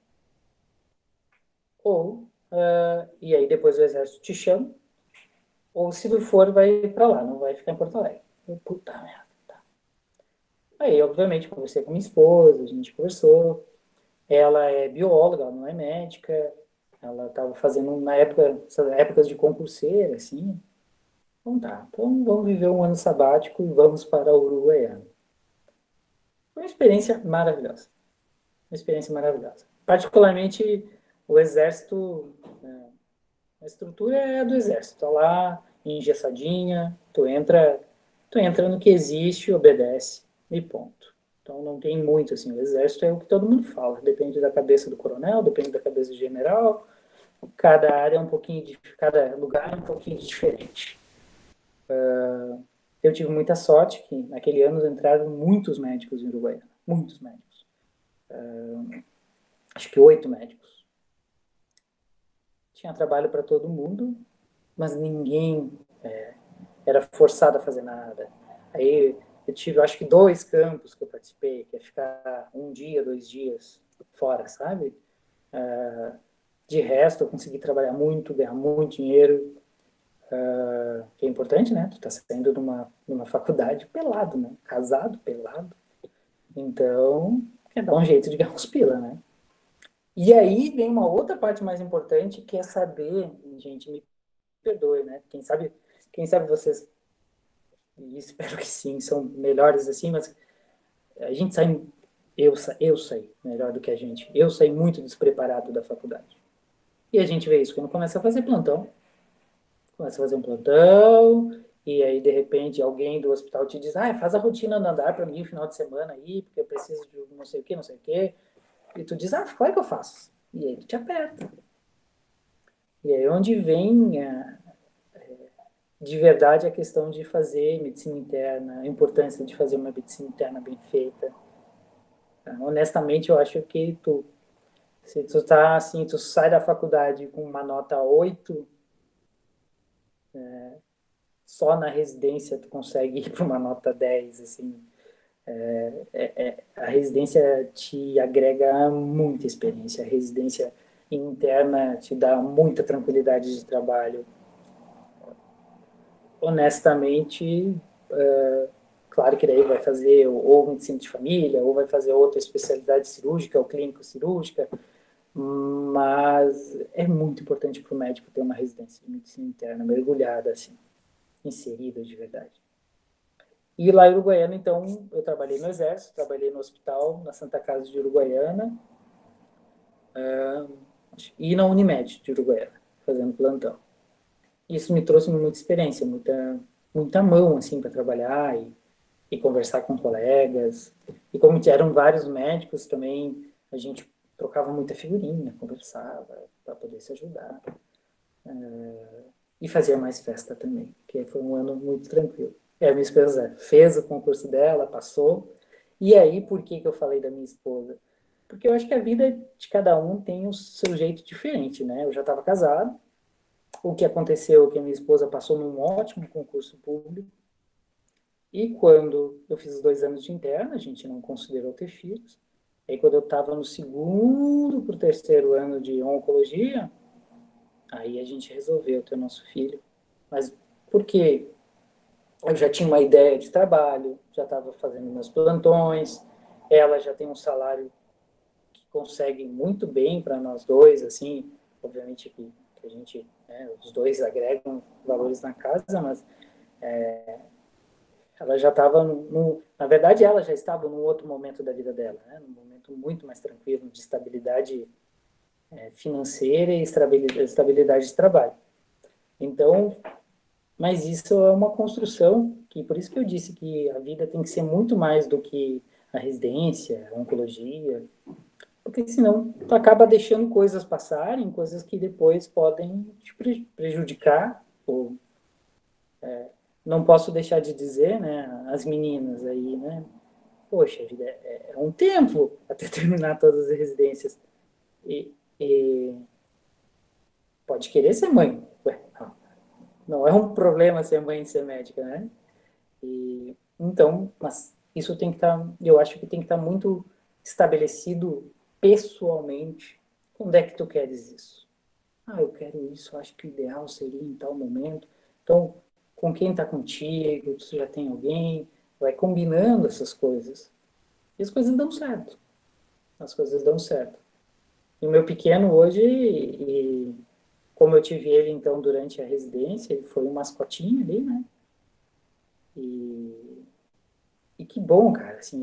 e aí depois o exército te chama, ou se tu for, vai para lá, não vai ficar em Porto Alegre. Puta merda. Aí, obviamente, conversei com minha esposa, a gente conversou. Ela é bióloga, ela não é médica. Ela estava fazendo, na época, épocas de concurseira, assim. Então tá, então vamos viver um ano sabático e vamos para o Uruguaiana. Foi uma experiência maravilhosa. Uma experiência maravilhosa. Particularmente, o Exército, a estrutura é a do Exército. Tá lá, engessadinha, tu entra no que existe, obedece e ponto. Então não tem muito assim. O exército é o que todo mundo fala. Depende da cabeça do coronel, depende da cabeça do general. Cada área é um pouquinho de, cada lugar é um pouquinho diferente. Eu tive muita sorte que naquele ano entraram muitos médicos em Uruguaiana, muitos médicos. Acho que 8 médicos. Tinha trabalho para todo mundo, mas ninguém era forçado a fazer nada. Aí eu tive, acho que 2 campos que eu participei, que é ficar um dia, 2 dias fora, sabe? De resto, eu consegui trabalhar muito, ganhar muito dinheiro, que é importante, né? Tu tá saindo de uma faculdade pelado, né? Casado, pelado. Então, quer dar um jeito de ganhar uns pila, né? E aí vem uma outra parte mais importante, que é saber, gente, me perdoe, né? Quem sabe vocês e espero que sim, são melhores assim, mas a gente sai, eu saí melhor do que a gente. Eu saí muito despreparado da faculdade. E a gente vê isso quando começa a fazer plantão. Começa a fazer um plantão, e aí, de repente, alguém do hospital te diz, faz a rotina no andar para mim no final de semana aí, porque eu preciso de não sei o que, não sei o que. E tu diz, claro que eu faço. E aí tu te aperta. E aí onde vem de verdade a questão de fazer medicina interna, a importância de fazer uma medicina interna bem feita. Honestamente, eu acho que se tu tá assim, tu sai da faculdade com uma nota 8, só na residência tu consegue ir para uma nota 10, assim. A residência te agrega muita experiência, a residência interna te dá muita tranquilidade de trabalho. Honestamente, claro que daí vai fazer ou medicina de família, ou vai fazer outra especialidade cirúrgica ou clínico-cirúrgica, mas é muito importante para o médico ter uma residência de medicina interna mergulhada, assim, inserida de verdade. E lá em Uruguaiana, então, eu trabalhei no Exército, trabalhei no hospital, na Santa Casa de Uruguaiana, e na Unimed de Uruguaiana, fazendo plantão. Isso me trouxe muita experiência, muita mão, assim, para trabalhar e conversar com colegas. E como eram vários médicos também, a gente trocava muita figurinha, conversava para poder se ajudar. E fazia mais festa também, que foi um ano muito tranquilo. E a minha esposa fez o concurso dela, passou. E aí, por que eu falei da minha esposa? Porque eu acho que a vida de cada um tem o seu jeito diferente, né? Eu já estava casado. O que aconteceu é que a minha esposa passou num ótimo concurso público. E quando eu fiz os 2 anos de interna, a gente não considerou ter filhos. Aí, quando eu estava no segundo para o terceiro ano de oncologia, aí a gente resolveu ter o nosso filho. Mas por quê? Eu já tinha uma ideia de trabalho, já estava fazendo meus plantões, ela já tem um salário que consegue muito bem para nós dois, assim, obviamente que a gente, né, os dois agregam valores na casa, mas ela já estava, na verdade, ela já estava num outro momento da vida dela, né, num momento muito mais tranquilo, de estabilidade financeira e estabilidade de trabalho. Então, mas isso é uma construção que, por isso que eu disse que a vida tem que ser muito mais do que a residência, a oncologia, porque senão tu acaba deixando coisas passarem, coisas que depois podem te prejudicar, ou não posso deixar de dizer, né, as meninas aí, né, poxa, a vida é um tempo até terminar todas as residências, e pode querer ser mãe, ué, não é um problema ser mãe e ser médica, né? Então, mas isso tem que estar, eu acho que tem que estar muito estabelecido pessoalmente. Quando é que tu queres isso? Eu quero isso, eu acho que o ideal seria em tal momento. Então, com quem está contigo, tu já tem alguém, vai combinando essas coisas. E as coisas dão certo. As coisas dão certo. E o meu pequeno hoje, como eu tive ele então durante a residência, ele foi um mascotinho ali, né? E, e que bom, cara, assim,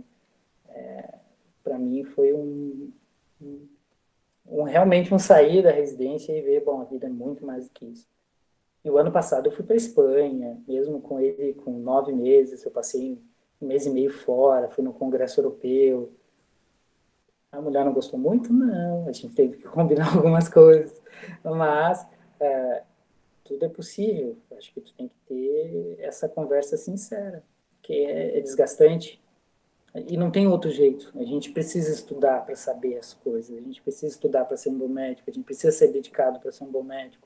para mim foi realmente um sair da residência e ver, bom, a vida é muito mais do que isso. E o ano passado eu fui para Espanha, mesmo com ele com 9 meses, eu passei 1 mês e meio fora, fui no Congresso Europeu. A mulher não gostou muito? Não, a gente teve que combinar algumas coisas, mas tudo é possível. Acho que tu tem que ter essa conversa sincera, que é desgastante. E não tem outro jeito. A gente precisa estudar para saber as coisas. A gente precisa estudar para ser um bom médico. A gente precisa ser dedicado para ser um bom médico.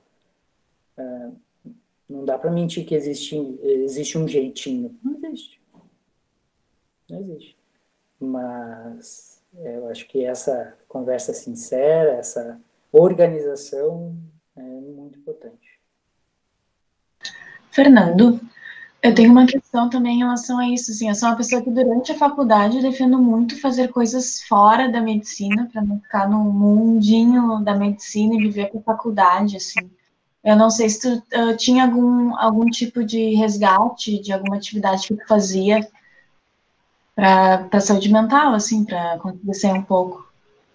Não dá para mentir que existe um jeitinho. Não existe. Não existe. Mas eu acho que essa conversa sincera, essa organização é muito importante. Fernando, eu tenho uma questão também em relação a isso, assim, eu sou uma pessoa que durante a faculdade eu defendo muito fazer coisas fora da medicina, para não ficar no mundinho da medicina e viver para a faculdade, assim. Eu não sei se tu tinha algum tipo de resgate de alguma atividade que tu fazia para saúde mental, assim, para conseguir sair um pouco.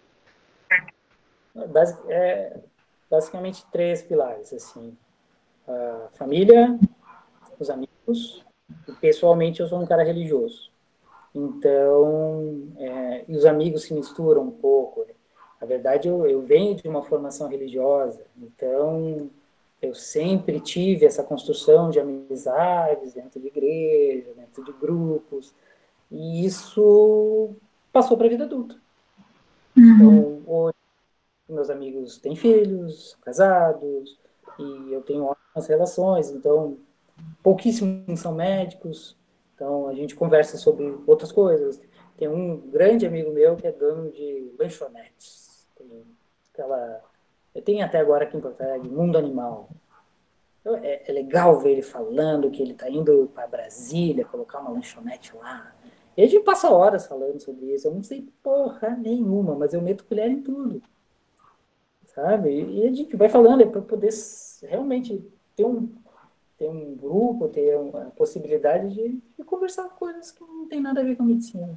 Basicamente três pilares, assim. A família, os amigos, e pessoalmente eu sou um cara religioso. Então, e os amigos se misturam um pouco. Na verdade, eu venho de uma formação religiosa, então eu sempre tive essa construção de amizades dentro de igreja, dentro de grupos, e isso passou para a vida adulta. Então, hoje, meus amigos têm filhos, são casados, e eu tenho ótimas relações, então, pouquíssimos são médicos, então a gente conversa sobre outras coisas. Tem um grande amigo meu que é dono de lanchonetes, tem até agora aqui em Porto Alegre, Mundo Animal. Então, é legal ver ele falando que ele está indo para Brasília colocar uma lanchonete lá. E a gente passa horas falando sobre isso. Eu não sei porra nenhuma, mas eu meto colher em tudo, sabe? E a gente vai falando, é para poder realmente ter um grupo, ter a possibilidade de conversar coisas que não tem nada a ver com a medicina.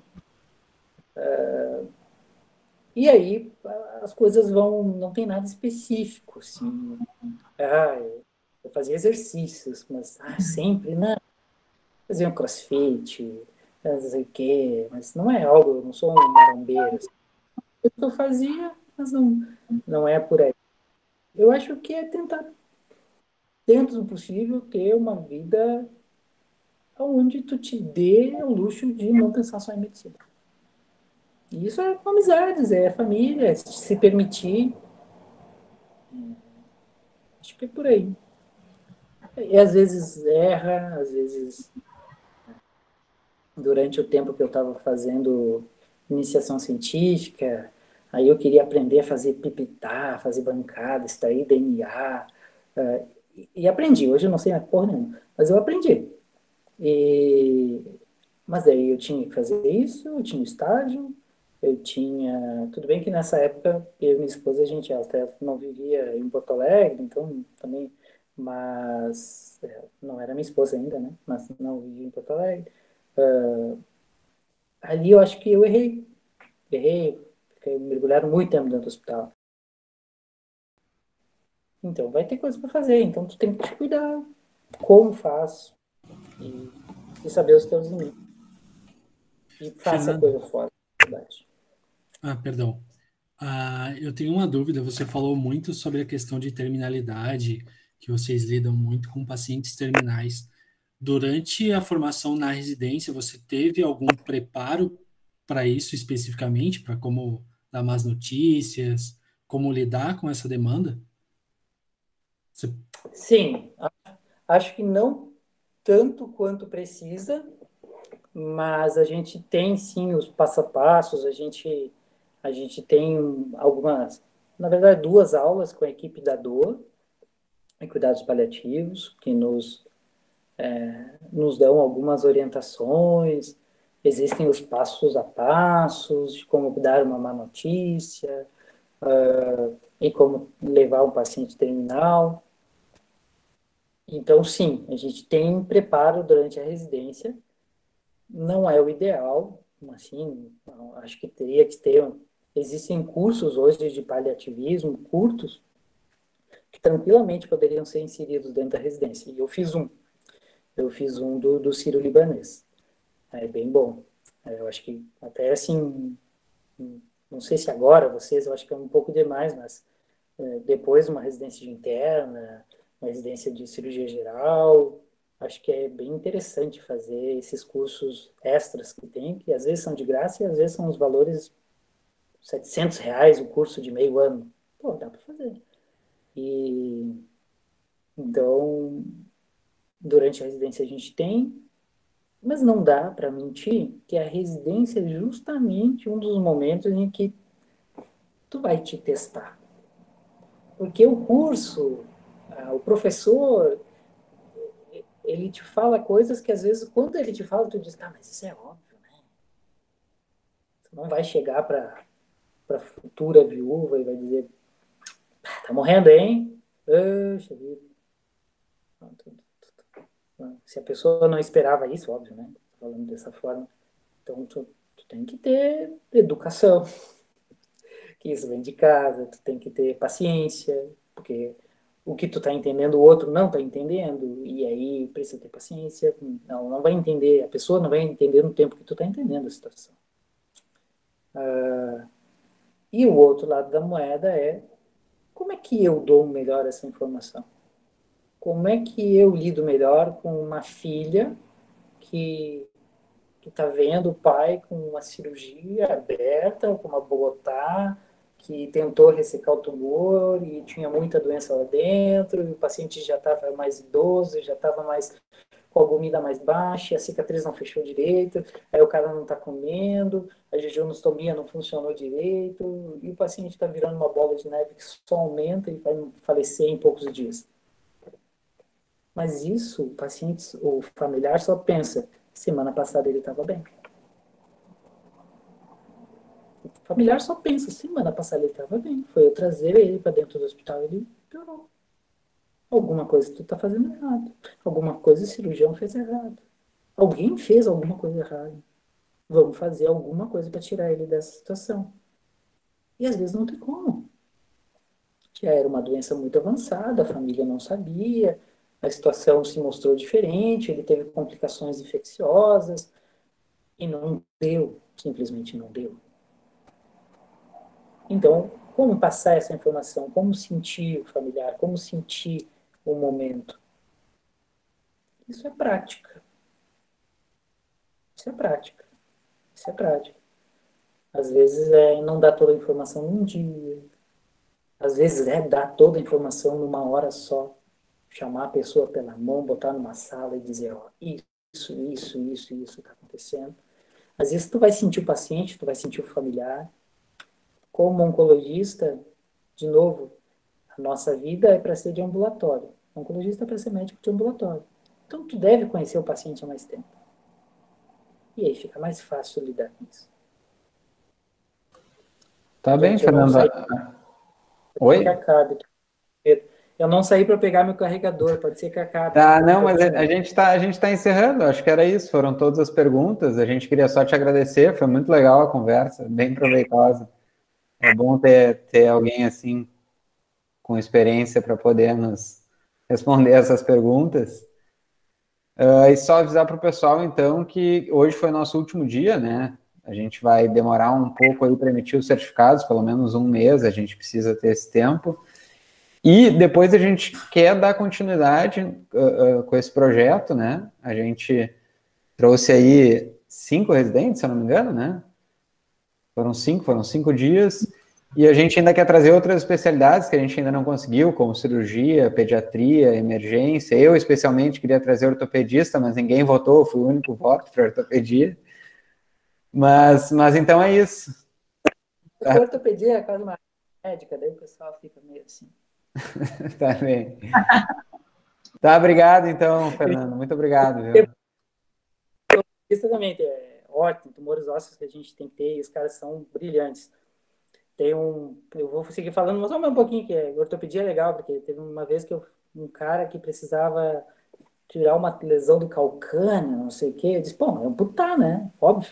E aí as coisas não tem nada específico, assim. Eu fazia exercícios, mas sempre, né? Fazia um crossfit, não sei o quê, mas não é algo, eu não sou um marombeiro. Assim. Eu fazia, mas não é por aí. Eu acho que é tentar, dentro do possível, ter uma vida onde tu te dê o luxo de não pensar só em medicina. E isso é amizades, é família, é se permitir. Acho que é por aí. E às vezes erra, às vezes, durante o tempo que eu estava fazendo iniciação científica, aí eu queria aprender a fazer pipitar, fazer bancada, extrair DNA, e aprendi. Hoje eu não sei mais porra nenhuma, mas eu aprendi. E, mas aí eu tinha que fazer isso, eu tinha estágio, eu tinha. Tudo bem que nessa época eu e minha esposa, a gente até não vivia em Porto Alegre, então também. Mas. Não era minha esposa ainda, né? Mas não vivia em Porto Alegre. Ali eu acho que eu errei. Errei, fiquei mergulhado muito tempo dentro do hospital. Então vai ter coisa para fazer, então tu tem que te cuidar. Como faz? E, e saber os teus limites. E faça Fernando, coisa fora da verdade. perdão. Eu tenho uma dúvida. Você falou muito sobre a questão de terminalidade, que vocês lidam muito com pacientes terminais. Durante a formação na residência, você teve algum preparo para isso especificamente, para como dar más notícias, como lidar com essa demanda? Você... Sim, acho que não tanto quanto precisa, mas a gente tem sim os passo a passos, a gente tem algumas, na verdade, duas aulas com a equipe da DOA, em cuidados paliativos, que nos dão algumas orientações, existem os passos a passos de como dar uma má notícia, e como levar um paciente terminal. Então, sim, a gente tem preparo durante a residência, não é o ideal, assim, acho que teria que ter. Existem cursos hoje de paliativismo curtos que tranquilamente poderiam ser inseridos dentro da residência. E eu fiz um do Sírio-Libanês. É bem bom. Eu acho que até assim, não sei se agora vocês, eu acho que é um pouco demais, mas depois uma residência de interna, uma residência de cirurgia geral, acho que é bem interessante fazer esses cursos extras que tem, que às vezes são de graça e às vezes são os valores R$ 700 o curso de meio ano. Pô, dá para fazer. E então, durante a residência a gente tem, mas não dá para mentir que a residência é justamente um dos momentos em que tu vai te testar. Porque o curso, o professor, ele te fala coisas que às vezes, quando ele te fala, tu diz, tá, mas isso é óbvio, né? Tu não vai chegar para futura viúva e vai dizer, tá morrendo, hein? Puxa vida. Se a pessoa não esperava isso, óbvio, né? Falando dessa forma. Então, tu tem que ter educação, que isso vem de casa, tu tem que ter paciência, porque o que tu tá entendendo, o outro não tá entendendo, e aí precisa ter paciência. Não vai entender, a pessoa não vai entender no tempo que tu tá entendendo a situação. E o outro lado da moeda é como é que eu dou melhor essa informação? Como é que eu lido melhor com uma filha que está vendo o pai com uma cirurgia aberta, com uma bogotá, que tentou ressecar o tumor e tinha muita doença lá dentro, e o paciente já estava mais idoso, já estava mais com a albumina mais baixa, a cicatriz não fechou direito, aí o cara não está comendo, a jejunostomia não funcionou direito, e o paciente está virando uma bola de neve que só aumenta e vai falecer em poucos dias. Mas isso, o paciente, o familiar só pensa, semana passada ele estava bem. O familiar só pensa, semana passada ele estava bem. Foi eu trazer ele para dentro do hospital, ele piorou. Alguma coisa tu está fazendo errado. Alguma coisa o cirurgião fez errado. Alguém fez alguma coisa errada. Vamos fazer alguma coisa para tirar ele dessa situação. E às vezes não tem como. Já era uma doença muito avançada, a família não sabia, a situação se mostrou diferente, ele teve complicações infecciosas e não deu, simplesmente não deu. Então, como passar essa informação? Como sentir o familiar? Como sentir o momento? Isso é prática. Isso é prática. Isso é prática. Às vezes não dá toda a informação num dia. Às vezes dar toda a informação numa hora só. Chamar a pessoa pela mão, botar numa sala e dizer, ó, isso está acontecendo. Às vezes tu vai sentir o paciente, tu vai sentir o familiar. Como oncologista, de novo, a nossa vida é para ser de ambulatório. O oncologista é para ser médico de ambulatório. Então, tu deve conhecer o paciente há mais tempo. E aí fica mais fácil lidar com isso. Tá bem, Gente, eu não Fernando. saí que Oi? acabe. Eu não saí para pegar meu carregador, pode ser que acabe. Ah, não, mas Continua. a gente tá encerrando, acho que era isso, foram todas as perguntas, a gente queria só te agradecer, foi muito legal a conversa, bem proveitosa. É bom ter alguém assim, com experiência para poder nos responder essas perguntas. E só avisar para o pessoal, então, que hoje foi nosso último dia, né? A gente vai demorar um pouco aí para emitir os certificados, pelo menos um mês, a gente precisa ter esse tempo. E depois a gente quer dar continuidade com esse projeto, né? A gente trouxe aí 5 residentes, se eu não me engano, né? Foram cinco dias. E a gente ainda quer trazer outras especialidades que a gente ainda não conseguiu, como cirurgia, pediatria, emergência. Eu, especialmente, queria trazer ortopedista, mas ninguém votou, fui o único voto para ortopedia. Mas então é isso. A ortopedia é quase uma médica, daí o pessoal fica meio assim. Tá bem. Tá, obrigado então, Fernando. Muito obrigado, viu? Isso também é ótimo, tumores ósseos que a gente tem que ter, e os caras são brilhantes. Eu vou seguir falando, mas só um pouquinho, que ortopedia é legal, porque teve uma vez que um cara que precisava tirar uma lesão do calcânio, não sei o quê, eu disse, pô, é amputar, né? Óbvio.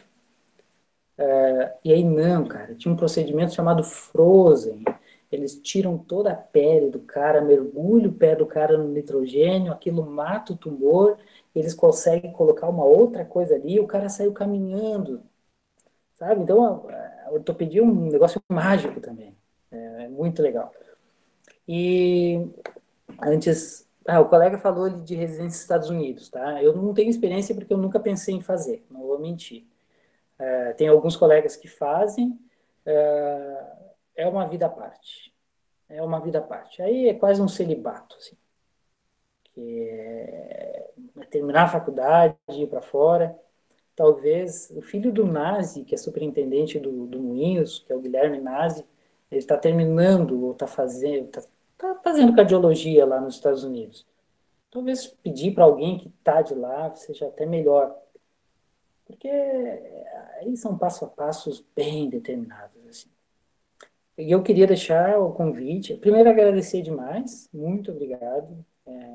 E aí, não, cara, tinha um procedimento chamado Frozen. Eles tiram toda a pele do cara, mergulham o pé do cara no nitrogênio, aquilo mata o tumor, eles conseguem colocar uma outra coisa ali, o cara saiu caminhando, sabe? Então, a ortopedia é um negócio mágico também. É muito legal. E antes, o colega falou de residência nos Estados Unidos, tá? Eu não tenho experiência porque eu nunca pensei em fazer, não vou mentir. Tem alguns colegas que fazem, é uma vida à parte. É uma vida à parte. Aí é quase um celibato, assim, que é terminar a faculdade, ir para fora. Talvez o filho do Nazi, que é superintendente do Moinhos, que é o Guilherme Nazi, ele está terminando ou tá fazendo cardiologia lá nos Estados Unidos. Talvez pedir para alguém que está de lá seja até melhor, porque aí são passo a passos bem determinados, assim. E eu queria deixar o convite. Primeiro, agradecer demais. Muito obrigado.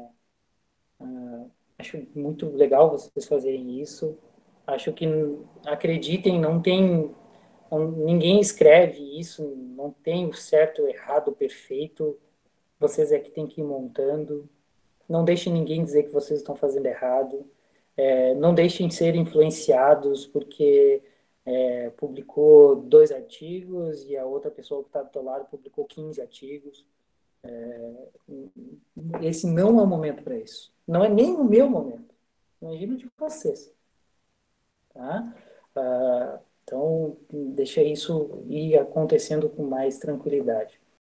Acho muito legal vocês fazerem isso. Acho que, acreditem, não tem... ninguém escreve isso, não tem o certo, o errado, o perfeito. Vocês é que tem que ir montando. Não deixem ninguém dizer que vocês estão fazendo errado. Não deixem de ser influenciados porque publicou 2 artigos e a outra pessoa que está do teu lado publicou 15 artigos. Esse não é o momento para isso. Não é nem o meu momento. Imagina de vocês. Tá? Então, deixa isso ir acontecendo com mais tranquilidade.